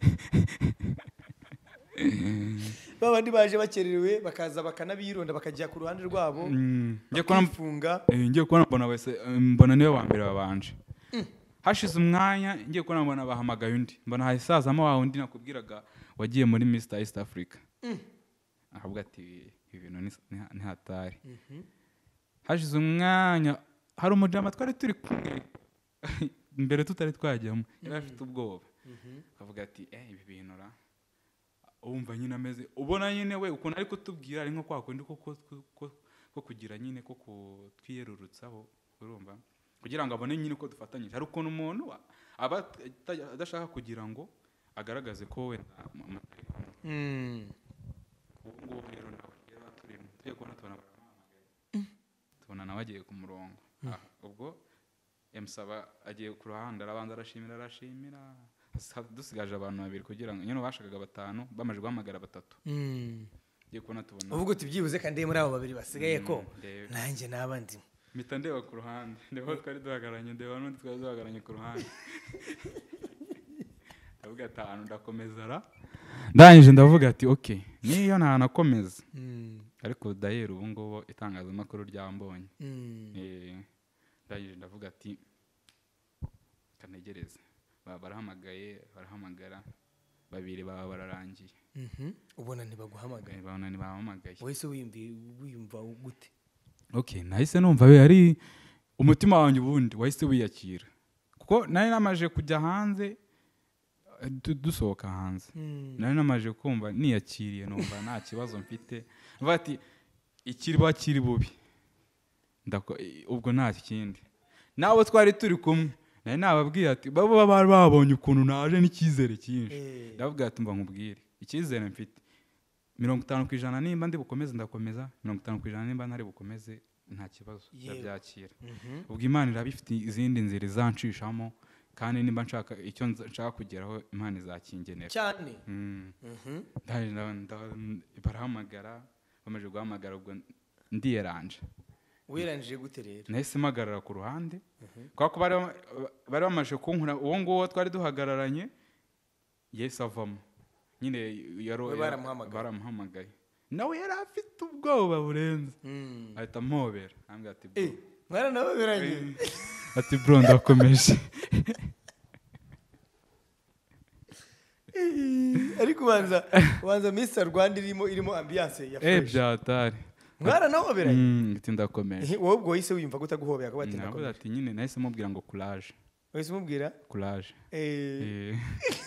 babandi baje bakererewe bakaza bakanabironda bakajya ku ruhande rwabo ngiye kunafunga ngiye kubona mbona wese mbona niwe wa mbere babanje hashize umwanya ngiye kubona mbona bahamagaye undi mbona hasazamo wa undi nakubwiraga wagiye muri Mister East Africa ahabwa ati ibintu ni hatari hashize umwanya hari umujama twari turi kumwe mbere tutari twajyamo yari afite ubwoba avuga ati eh ibi bintu ra umva nyine ameze ubona nyine we ukuntu ari kutubwira ari nko kwa kundi ko ko kugira nyine ko twiyerurutsaho urumva kugira ngo abone nyine ko dufatanyije hari ukuntu umuntu aba adashaka kugira ngo agaragaze ko we mm ubwo rero nawe yari turimo tuye kubona tubona baramuhamagaye tubona nawe agiye ku murongo ubwo emusaba agiye ku ruhande arabanza arashimira arashimira dusigaje abantu babiri kugira ngo nyine bashakaga batanu bamaje guhamagara batatu ngiye kubona tubona uvuga uti byibuze kandi muri abo babiri basigaye ko nanjye nabandi mpita ndeba ku ruhande ndeba twari duhagaranye ndeba n'undi twari duhagaranye ku ruhande ndavuga atanu ndakomeza ra ndangije ndavuga ati okay niyo ntanakomeza ariko dayeri ubu ngubu itangazamakuru ryambonye ndangije ndavuga ati kanegereze barahamagaye barahamagara babiri baba bararangiye ubona ntibaguhamagaye babona ntibahamagaye wese wiyumva gute okay nahise numva we ari umutima wanjye ubundi wahise wiyakira kuko nari namaje kujya hanze dusohoka hanze nari namaje kumva niyakiriye numva nta kibazo mfite mvuga ati ikiri bakiri bubi ubwo nta kindi nabo twari turi kumwe nari nababwiye ati baba bari babonye ukuntu naje n'icyizere cyinshi ndavuga ati mba nkubwire icyizere mfite mirongo itanu ku ijana nimba ndi bukomeze ndakomeza mirongo itanu ku ijana nimba ntari bukomeze nta kibazo ndabyakira ubwo Imana irabifite izindi nzira izanshishamo kandi nimba nshaka icyo nshaka kugeraho Imana izakingenera cyane barahamagara bamaze guhamagara ubwo ndiyeranje wirangije gute rero nahise mpagarara ku ruhande kuko bari bari bamaje kunkura uwo nguwo twari duhagararanye yesi avamo nyine yaro We baramuhamagaye. baramuhamagaye nawe yari afite ubwoba burenze Mm. ahita mpobera ambwira ati bro Eh, mwana nawe birangiye. ati bro ndakomeje Eh, ariko ubanza ubanza Mister Rwanda irimo irimo ambiance ya eh fresh. byatari Mwana nawe birangiye. mm ati ndakomeje Eh, wowe ubwo wahise wiyumva gutaguhobera ko navuze batinda. ati nyine nahise mubwira ngo courage Wahise umubwira? courage Eh. eh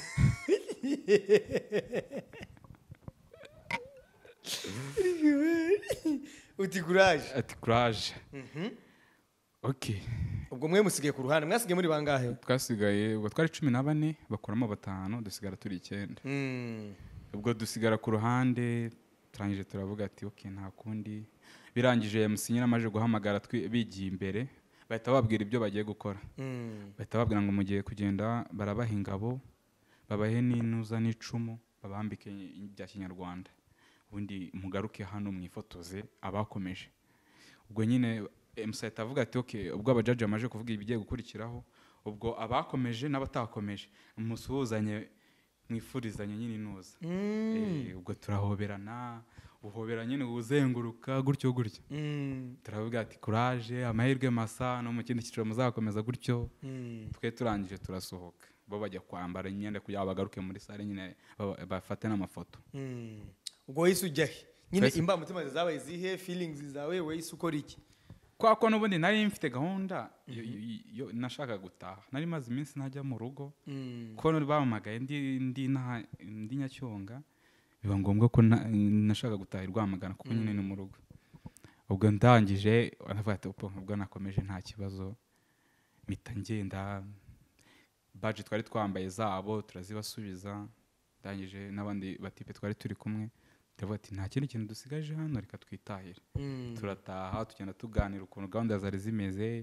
Uti courage. ati courage Mhm. okay Ubwo mwe musigaye ku ruhande, mwasigaye muri bangahe? twasigaye ubwo twari cumi na bane bakuramo batanu dusigara turi icyenda Mm. ubwo dusigara ku ruhande turangije turavuga ati okay nta kundi birangije M C nyine amaje guhamagara twi- bigiye imbere bahita babwira ibyo bagiye gukora Mm. bahita babwira ngo mugiye kugenda barabaha ingabo babahe n'inuza n'icumu babambike ibya kinyarwanda ubundi mugaruke hano mwifotoze abakomeje ubwo nyine M C ahita avuga ati okay ubwo abajaji bamaje kuvuga ibigiye gukurikiraho ubwo abakomeje n'abatakomeje musuhuzanye mwifurizanye nyine inuza Mm. Eh, ubwo turahoberana uhobera nyine uzenguruka gutyo gutyo Mm. turavuga ati courage amahirwe masa no mu kindi cyiciro muzakomeza gutyo Mm. twe turangije turasohoka bo bajya kwambara imyenda kugira ngo bagaruke muri sale nyine baba- bafate n'amafoto Mm. Ubwo wahise ujya he? Nyine Twese- imbamutima zabaye zihe, feelings zawe wahise ukora iki? kwa ko n'ubundi nari mfite gahunda yo- yo- yo- nashakaga gutaha nari maze iminsi ntajya mu rugo Mm. ko bampamagaye ndi ndi nta- ndi Nyacyonga biba ngombwa ko na- nashaka gutaha i Rwamagana kuko nyine ni mu rugo ubwo ndangije aravuga ati "Upo, ubwo nakomeje nta kibazo mpita ngenda baje twari twambaye zabo turazibasubiza ndangije n'abandi batipe twari turi kumwe turavuga ati nta kindi kintu dusigaje hano reka twitahire Mm. turataha tugenda tuganira ukuntu gahunda zari zimeze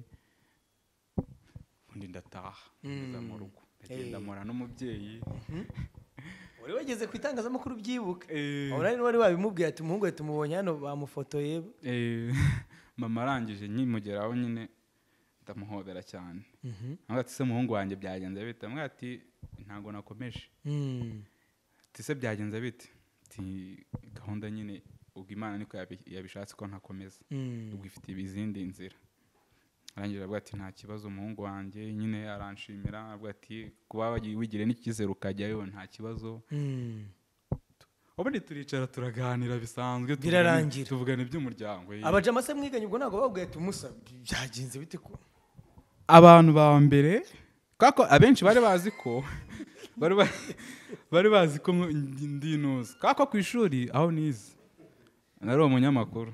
ubundi ndataha ngeza mu rugo ndagenda Eh. mpura n'umubyeyi Wari wageze ku itangazamakuru byibuka. Eh, Aho nari wari wabimubwiye ati umuhungu ati mubonye hano bamufotoye. eh, mama arangije nkimugeraho nyine ndamuhobera cyane Mhm. avuga ati se muhungu wanjye byagenze bite amwe ati ntago nakomeje Mm. ati se byagenze bite ati gahunda nyine ubwo Imana niko yabi- yabishatse ko ntakomeza Mm. ubwo ifite izindi nzira arangije aravuga ati nta kibazo umuhungu wanjye nyine aranshimira aravuga ati kuba wagiye wigire n'icyizere ukajyayo nta kibazo Mm. ubundi turicara turaganira bisanzwe tuvugana- Birarangira. tuvugana iby'umuryango eh. Abajama se mwiganye ubwo ntabwo babwiye ati musa byagenze bite ko? abantu ba mbere kako abenshi bari bazi ko bari ba- bari bazi ko nko- ndi inuza kako ku ishuri aho nize nari umunyamakuru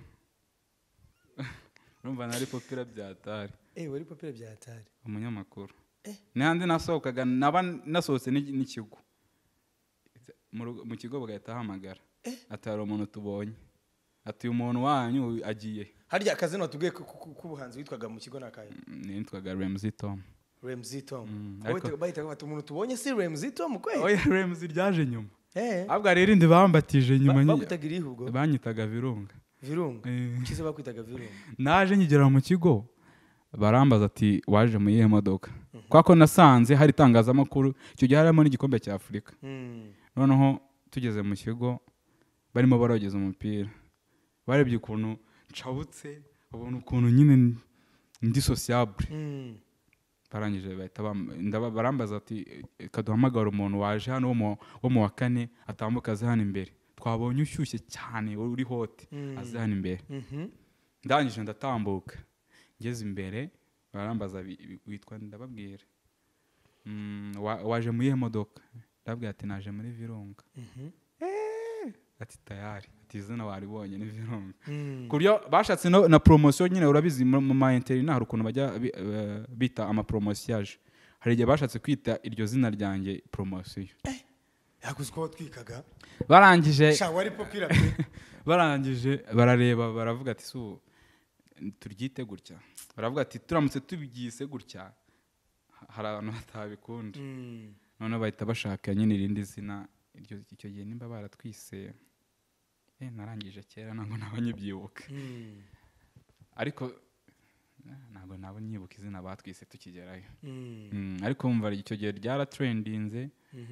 urumva nari popira byatari Eh, wari papira bya hatari. umunyamakuru Eh. n'ahandi nasohokaga naba nasohotse n'iki- n'ikigo mu rugo- mu kigo bagahita ahamagara ati hari umuntu tubonye ati uyu muntu wanyu agiye Harya akazina watubwiye ko- ko- k'ubuhanzi witwaga mu kigo nakaye. nitwaga Ramsey Tom Remzi Tom. Mm, Wowe ariko- bahita bati umuntu tubonye si Remzi Tom kwe? oya Ramsey ryaje nyuma Eh. ahubwo rero indi bambatije nyuma Ba- nyi- Bakwitaga irihe ubwo? banyitaga Virunga Virunga. Eh. Kize bakwitaga Virunga. naje nkigera mu kigo barambaza ati waje mu iyihe modoka kubera ko nasanze hari itangazamakuru icyo gihe harimo n'igikombe cya Afurika Mm. noneho tugeze mu kigo barimo barogeza umupira barebye ukuntu ncabutse babona ukuntu nyine ndi sociable Mm. barangije bahita bam- ndaba- barambaza ati kaduhamagara umuntu waje hano wo mu- wo mu wa kane atambuka aze hano imbere twabonye ushyushye cyane uri hote Mm. aze hano imbere Mhm. ndangije ndatambuka ngeze imbere barambaza bi- bi- witwa ndababwira Mm, wa- waje mu iyihe modoka ndababwira ati naje muri Virunga Mhm. ati tayari ati izina waribonye ni Virunga Mm. ku buryo bashatse no- na promotion nyine urabizi mu mu ma interina hari ukuntu bajya bi- eh, bita ama promosiage hari igihe bashatse kwita iryo zina ryanjye promotion Yakuze ko watwikaga. barangije Sha wari popira pe. barangije barareba baravuga ati su turyite gutya baravuga ati turamutse tubyise gutya hari abantu batabikunda Mm. none bahita bashaka nyine irindi zina iryo icyo gihe nimba baratwise eh narangije kera ntabwo naba nyibyibuka Mm. ariko eh, ntabwo naba nyibuka izina batwise tukigerayo Mm. Mm, ariko wumva icyo gihe ryaratrendinze Mhm.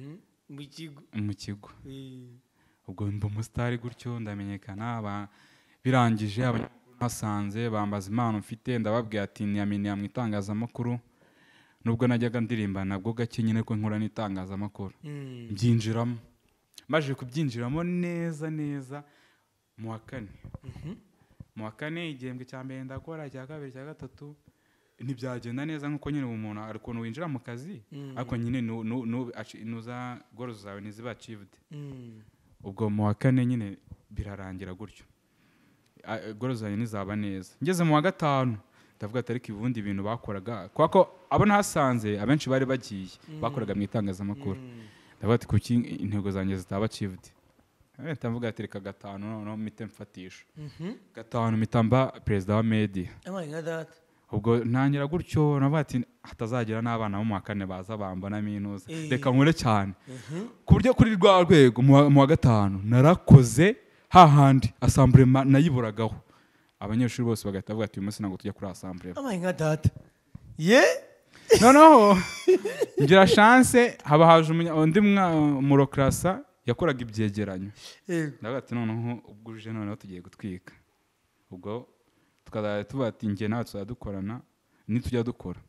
mu kigo mu kigo Eh. ubwo mba umusitari gutyo ndamenyekana ba- birangije abanyamakuru nasanze bambaza impano mfite ndababwira ati niyaminiya mu itangazamakuru nubwo najyaga ndirimba nabwo gake nyine ko nkora n'itangazamakuru Mm. mbyinjiramo maze kubyinjiramo neza neza mu wa kane mu wa kane igihembwe cya mbere ndakora icya kabiri cya gatatu ntibyagenda neza nk'uko nyine umuntu ari ukuntu winjira mu kazi Mm. ariko nyine nu- nu- nu- aci- nuza goals zawe ntiziba achieved Mm. ubwo mu wa kane nyine birarangira gutyo A- goals zanjye ntizaba neza ngeze mu wa gatanu ndavuga ati ariko ubundi ibintu bakoraga kubera ko abo nahasanze abenshi bari bagiye bakoraga mu itangazamakuru Mm. ndavuga ati kuki intego zanjye zitaba achieved leta mvuga ati reka gatanu noneho mpite mfatisha Mhm. gatanu mpita mba perezida wa media Amaye nka data. ubwo ntangira gutyo navuga ati hatazagira n'abana bo mu wa kane baza bambonamo inuza Eh. reka nkore cyane Mhm. ku buryo kuri rwa rwego mu wa- mu wa gatanu narakoze hahandi asamburema nayiburagaho abanyeshuri bose bagahita bavuga ati uyu munsi ntabwo tujya kuri asamburema Amaye nka data. Ye? noneho ngira chance haba haje umunya- undi mwa- murokrasa yakoraga ibyegeranyo Yego. ndavuga ati noneho ubwo uje noneho tugiye gutwika ubwo tukazajya tuvuga ati njye nawe tuzajya dukorana nitujya dukora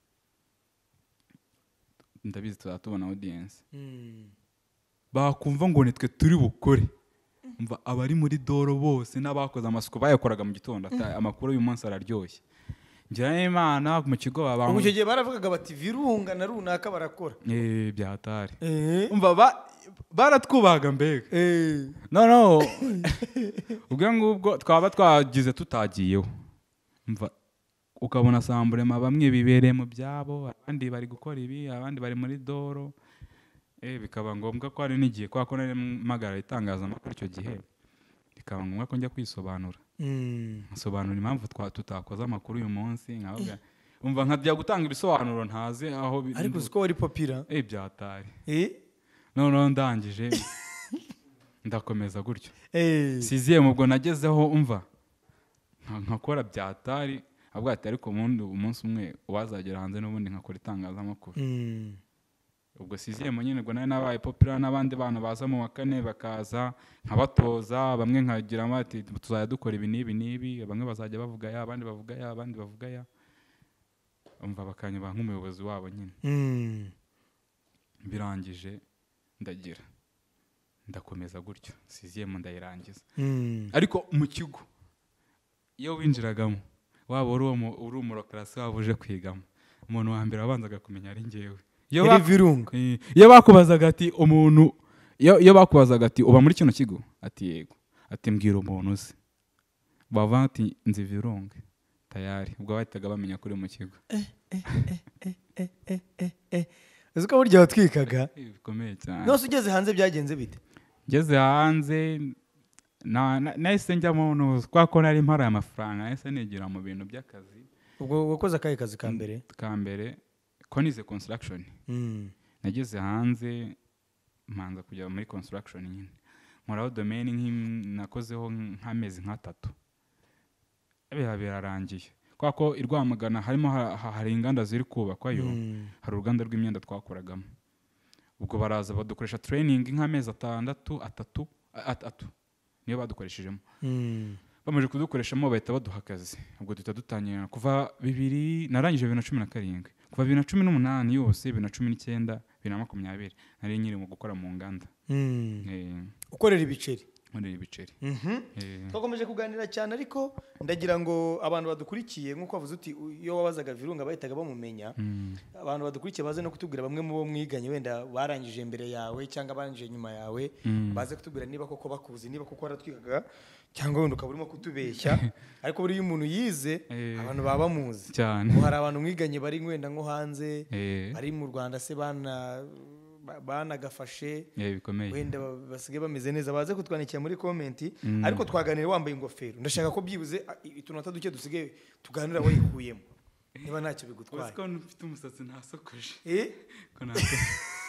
ndabizi tuzajya tubona audience Mm. bakumva ngo nitwe turi bukore umva abari muri doro bose n'abakoze amasuku bayakoraga mu gitondo ati amakuru y'uyu munsi araryoshye ngira n'Imana mu kigo Ubu abantu icyo gihe baravugaga bati virunga na runaka barakora. eh byatari Eh. umva ba- baratwubaga mbega Eh. noneho ubwo ngubwo twaba twagize tutagiyeho umva ukabona samburema bamwe bibereye mu byabo abandi bari gukora ibi abandi bari muri doro eh bikaba ngombwa ko hari n'igihe kwa ko nari mpagara itangazamakuru icyo gihe bikaba ngombwa ko njya kwisobanura Mm. nsobanura impamvu twa tutakoze amakuru uyu munsi nkavuga umva nkajya gutanga ibisobanuro ntazi aho bi- Ariko uziko wari popira. eh byatari Eh. noneho ndangije ndakomeza gutyo Eh. siziye mu bwo nagezeho umva nka- nkakora byatari avuga ati ariko ubundi umunsi umwe wazagera hanze n'ubundi nkakora itangazamakuru Mm. ubwo siziye mu nyine ubwo nari nabaye popular n'abandi bana baza mu wa kane bakaza nkabatoza bamwe nkagira bati tuzajya dukora ibi n'ibi n'ibi bamwe bazajya bavuga ya abandi bavuga ya abandi bavuga ya umva bakanyuba nk'umuyobozi wabo nyine Mm. birangije ndagira ndakomeza gutyo siziye mu ndayirangiza Mm. ariko mu kigo iyo winjiragamo waba uri umu- uri umurokrasi waba uje kwigamo umuntu wa mbere wabanzaga kumenya ari njyewe iyo Yari ba- virunga. Eh, iyo bakubazaga ati umuntu iyo iyo bakubazaga ati uba muri kino kigo ati yego ati mbwira umuntu uzi bava ati nzi virunga tayari ubwo bahitaga bamenya kuri mu kigo Uziko burya watwikaga. Eh, bikomeye cyane Nose ugeze hanze byagenze bite? ngeze hanze na- na- nahise njyamo no kwa ko nari mparaye amafaranga nahise nigira mu bintu by'akazi Ubwo wakoze akahe kazi ka mbere? ka mbere ko nize construction Mm. nageze hanze mpanza kujya muri construction nyine nkoraho domaine nk'im- nakozeho nk'amezi nk'atatu biba birarangiye kubera ko i Rwamagana harimo ha- ha- hari inganda ziri kubakwayo Mm. hari uruganda rw'imyenda twakoragamo ubwo baraza badukoresha training nk'amezi atandatu atatu a- atatu niyo badukoreshejemo Mm. bamaze kudukoreshamo bahita baduha akazi ubwo duhita dutangira kuva bibiri narangije bibiri na cumi na karindwi kuva bibiri na cumi n'umunani yose bibiri na cumi n'icyenda bibiri na makumyabiri nari nyiri mu gukora mu nganda Mm. eh, Ukorera ibiceri. nkorera ibiceri Mhm. eh, Twakomeje kuganira cyane ariko ndagira ngo abantu badukurikiye nk'uko wavuze uti iyo wabazaga virunga bahitaga bamumenya. mm, Abantu badukurikiye baze no kutubwira bamwe mu bo mwiganye wenda barangije imbere yawe cyangwa barangije nyuma yawe mm. baze kutubwira niba koko bakuzi niba koko waratwigaga cyangwa wenda ukaba urimo kutubeshya ariko buriya umuntu yize Eh. abantu baba bamuzi. cyane Ubu hari abantu mwiganye bari wenda nko hanze eh, bari mu Rwanda se bana ba- banagafashe eh, bikomeye wenda ba- basigaye bameze neza baze kutwandikira muri komenti Mm. ariko twaganira wambaye ingofero ndashaka ko byibuze a- i- utunota duke dusigaye tuganira wayikuyemo niba ntacyo bigutwaye. ko mfite umusatsi ntasokoje Eh? ko nasokoje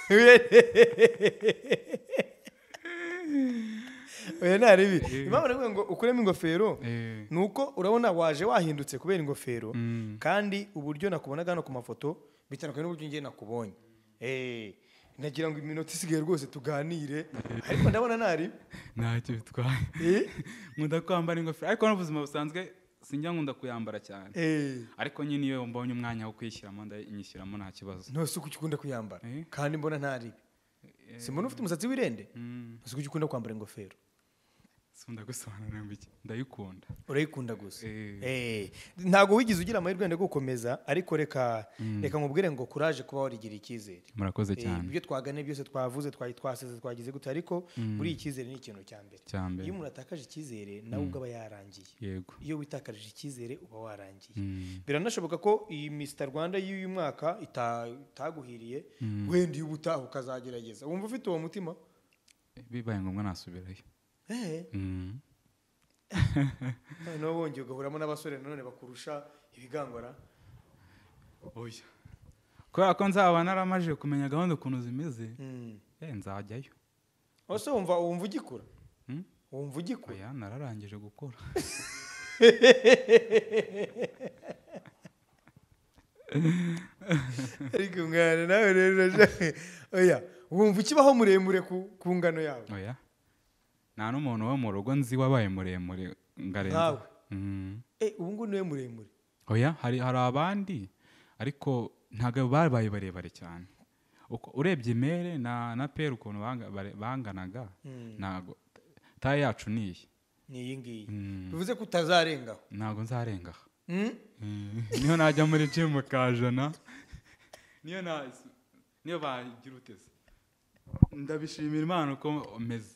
Oya naribi impamvu navuga ngo ukuremo ingofero eh, nuko urabona waje wahindutse kubera ingofero mm, kandi uburyo nakubonaga hano ku mafoto bitandukanye n'uburyo njye nakubonye. Eh, nagira ngo iminota isigaye rwose tuganire ariko ndabona nari ntacyo bitwaye eh nkunda kwambara ingofero ariko n'ubuzima busanzwe sinjya nkunda kuyambara cyane eh ariko nyine iyo mbonye umwanya wo kwishyiramo ndanyishyiramo nta kibazo ntose uko ukunda kuyambara Eh? kandi mbona ntari simbona ufite umusatsi wirende Mm, ntose uko ukunda kwambara ingofero sunda gusobanura ngo iki ndayikunda urayikunda gusa Eh. eh ntago wigize ugira amahirwe yo gukomeza ariko reka reka nkubwire ngo courage kuba warigira icyizere murakoze Eh, cyane ibyo twagane byose twavuze twayi twaseze twagize gute ariko buri icyizere ni ikintu cya mbere cyane iyo umuntu atakaje icyizere nawe ubwo aba yarangiye yego iyo witakarije icyizere uba warangiye Mm, biranashoboka ko iyi Mister Rwanda y'uyu mwaka ita- itaguhiriye wenda iyo ubutaha ukazagerageza wumva ufite uwo mutima bibaye ngombwa nasubirayo eh Mm, noneho wongeye ugahuramo n'abasore nanone bakurusha ibigangora oya kubera ko nzaba naramaje kumenya gahunda ukuntu zimeze Mm. eh nzajyayo ose wumva wumva ugikura Mm? wumva ugikura oya nararangije gukora ariko mwana nawe rero urashaka oya wumva ukibaho muremure ku ku ngano yawe oya nta n'umuntu wo mu rugo nzi wabaye muremure ngarenza nkawe Mm. eh ubu ngubu niwe muremure oya hari hari abandi ariko ntabwo babaye barebare cyane uko urebye mere na na pere ukuntu banga- bare- banganaga Mm. ntabwo taye yacu ni iyi ni iyi ngiyi Mm. bivuze ko utazarengaho ntabwo nzarenga aha. Mm? Mm. niyo najya muri gym kajana niyo na niyo bagira uteze ndabishimira Imana uko meze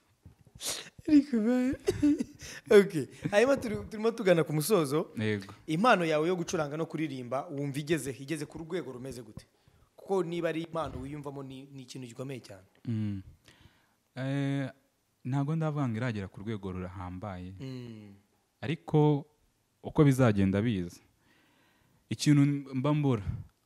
ariko ba- okay hanyuma turi- turimo tugana ku musozo yego impano yawe yo gucuranga no kuririmba wumva igeze igeze ku rwego rumeze gute kuko niba ari impano wiyumvamo ni ni ikintu gikomeye cyane Mm. Eh, ntabwo ndavuga ngo iragera ku rwego rurahambaye Mm. ariko uko bizagenda biza ikintu mba mbura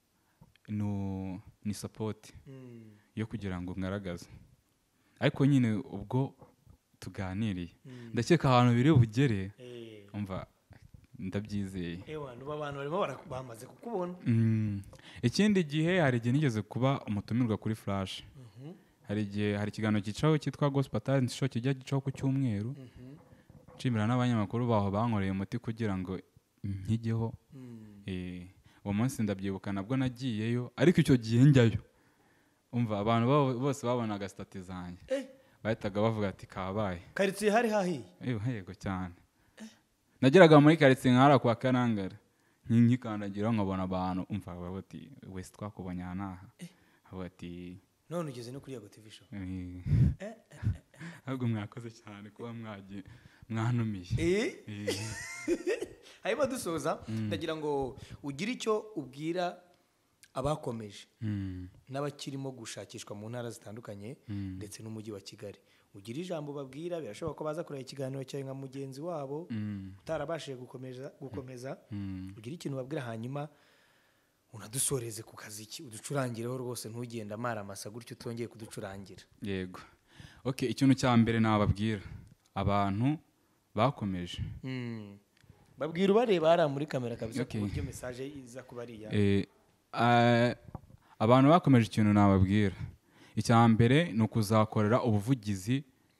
no- ni support Mm. yo kugira ngo ngaragaze ariko nyine ubwo tuganiriye Mm. ndakeka ahantu biri bugere eh umva ndabyizeye ewa nuba abantu barimo bara- bamaze kukubona Mm. ikindi gihe hari igihe nigeze kuba umutumirwa kuri flash Mhm. hari igihe hari ikiganiro gicaho cyitwa gospel talent show kijya gicaho ku cyumweru Mhm. nshimira n'abanyamakuru baho bankoreye umuti kugira ngo nkigeho Mm. Eh, uwo munsi ndabyibuka nabwo nagiyeyo ariko icyo gihe njyayo umva abantu babo- bose babonaga stati zanjye eh bahitaga bavuga ati kabaye karitsiye hari hahiye Eyo, yego cyane nageraga muri karitsiye nkahara kwa karangara nkikandagiraho nkabona abantu umva bavuga ati wese twakubonye aha n'aha bavuga ati none ugeze no kuri Yago T V show eh, eh ahubwo mwakoze cyane kuba mwagiye mwanumiye eh Eh, hanyuma dusoza ndagira ngo ugire icyo ubwira abakomeje mm, n'abakirimo gushakishwa mu ntara zitandukanye Mm. ndetse n'umujyi wa Kigali ugira ijambo babwira birashoboka ko baza kureba ikiganiro cyawe nka mugenzi wabo mm, utarabashije gukomeza gukomeza mm. ugira ikintu babwira hanyuma unadusoreze ku kazi uducurangireho rwose ntugende amara amasa gutyo utongeye kuducurangira yego okay ikintu cya mbere nababwira abantu bakomeje Mm. babwira ubareba hariya muri kamera kabisa ku Okay. buryo message iza kuba ari iya Eh, ah, abantu bakomeje ikintu nababwira icya mbere ni ukuzakorera ubuvugizi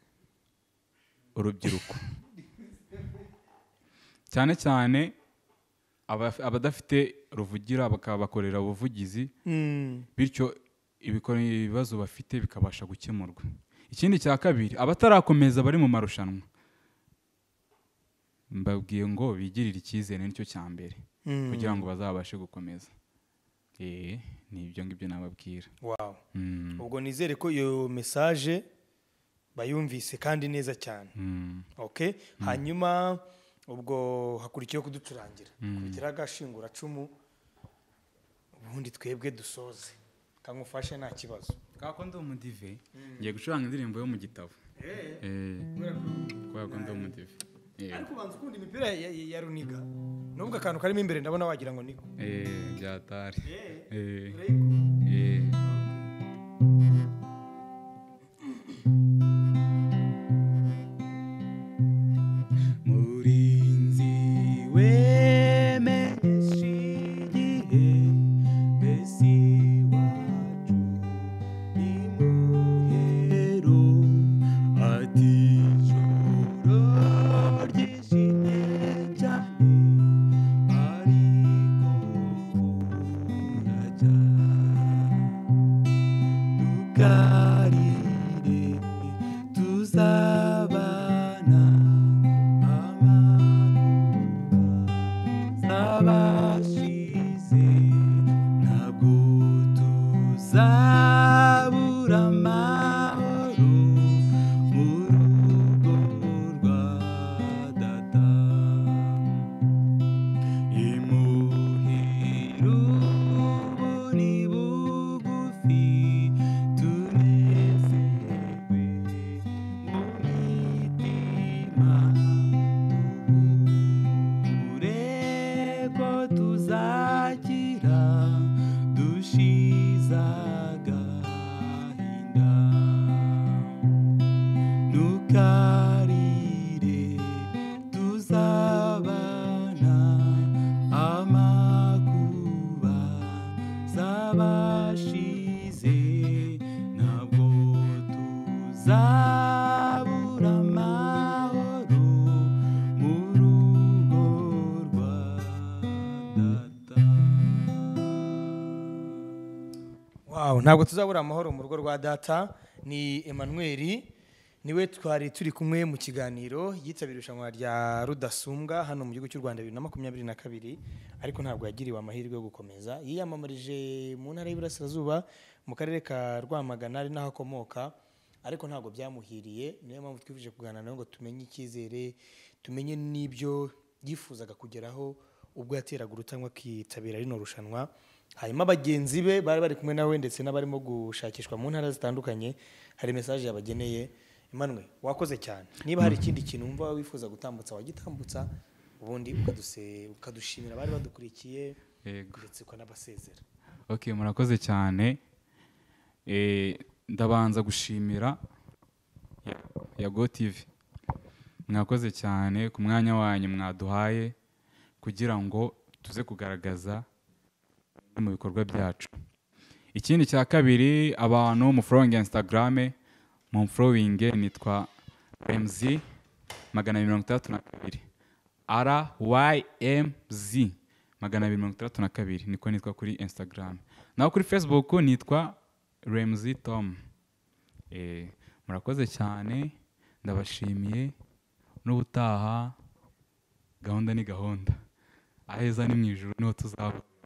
urubyiruko cyane cyane aba- abadafite ruvugira bakabakorera ubuvugizi Mm. bityo ibikora- ibibazo bafite bikabasha gukemurwa ikindi cya kabiri abatarakomeza bari mu marushanwa mbabwiye ngo bigirire icyizere nicyo cya mbere Mm. kugira ngo bazabashe gukomeza eh ni ibyo ngibyo nababwira wow Mm, ubwo nizere ko iyo message bayumvise kandi neza cyane mm, okay hanyuma ubwo hakurikiyeho kuducurangira kugira agashingura cumu ubundi twebwe dusoze kamufashe nta kibazo kako ndi umudive ngiye gucuranga indirimbo yo mu gitabo eh eh kubera ko ndi umudive Eh, ariko ubanza ukunda imipira ya, ya, ya runiga nubwo akantu karimo imbere ndabona wagira ngo niko eh byatari eh eh urayikunda? eh murinzi wemesha igihe mbese iwacu ni z'abashize ntabwo tuzabura amahoro mu rugo rwa data imuhira ubu ni bugufi tunezerewe mu mitima ko tuzagira dushize agahinda ntukarire tuzabana amakuba z'abashize ntabwo tuzabura amahoro mu rugo rwa Wow, ntabwo tuzabura amahoro mu rugo rwa data. Ni Emmanuel niwe twari turi kumwe mu kiganiro yitabiriye irushanwa rya Rudasumbwa hano mu gihugu cy'u Rwanda bibiri na makumyabiri na kabiri, ariko ntabwo yagiriwe amahirwe yo gukomeza. Yiyamamarije mu ntara y'Iburasirazuba mu karere ka Rwamagana ari naho akomoka, ariko ntabwo byamuhiriye. Niyo mpamvu twifuje kuganira nawe ngo tumenye icyizere, tumenye n'ibyo yifuzaga kugeraho ubwo yateraga urutanwa akitabira rino rushanwa. Hanyuma bagenzi be bari bari kumwe nawe ndetse n'abarimo gushakishwa mu ntara zitandukanye, hari message yabageneye. Emmanuel, wakoze cyane. Niba hari ikindi kintu wumva wifuza gutambutsa wagitambutsa, ubundi ukaduse ukadushimira bari badukurikiye ndetse ukanabasezera. Okay, murakoze cyane. Eh, ndabanza gushimira Yago T V. Mwakoze cyane ku mwanya wanyu mwaduhaye kugira ngo tuze kugaragaza mu bikorwa byacu. Ikindi cya kabiri, abantu mu following Instagram, mu following nitwa Remzi magana abiri mirongo itandatu na kabiri, R Y M Z magana abiri mirongo itandatu na kabiri, niko nitwa kuri Instagram. Naho kuri Facebook nitwa Remzi Tom. Eh, murakoze cyane, ndabashimiye. N'ubutaha gahunda ni gahunda, aheza ni mu ijuru niho tuzaba.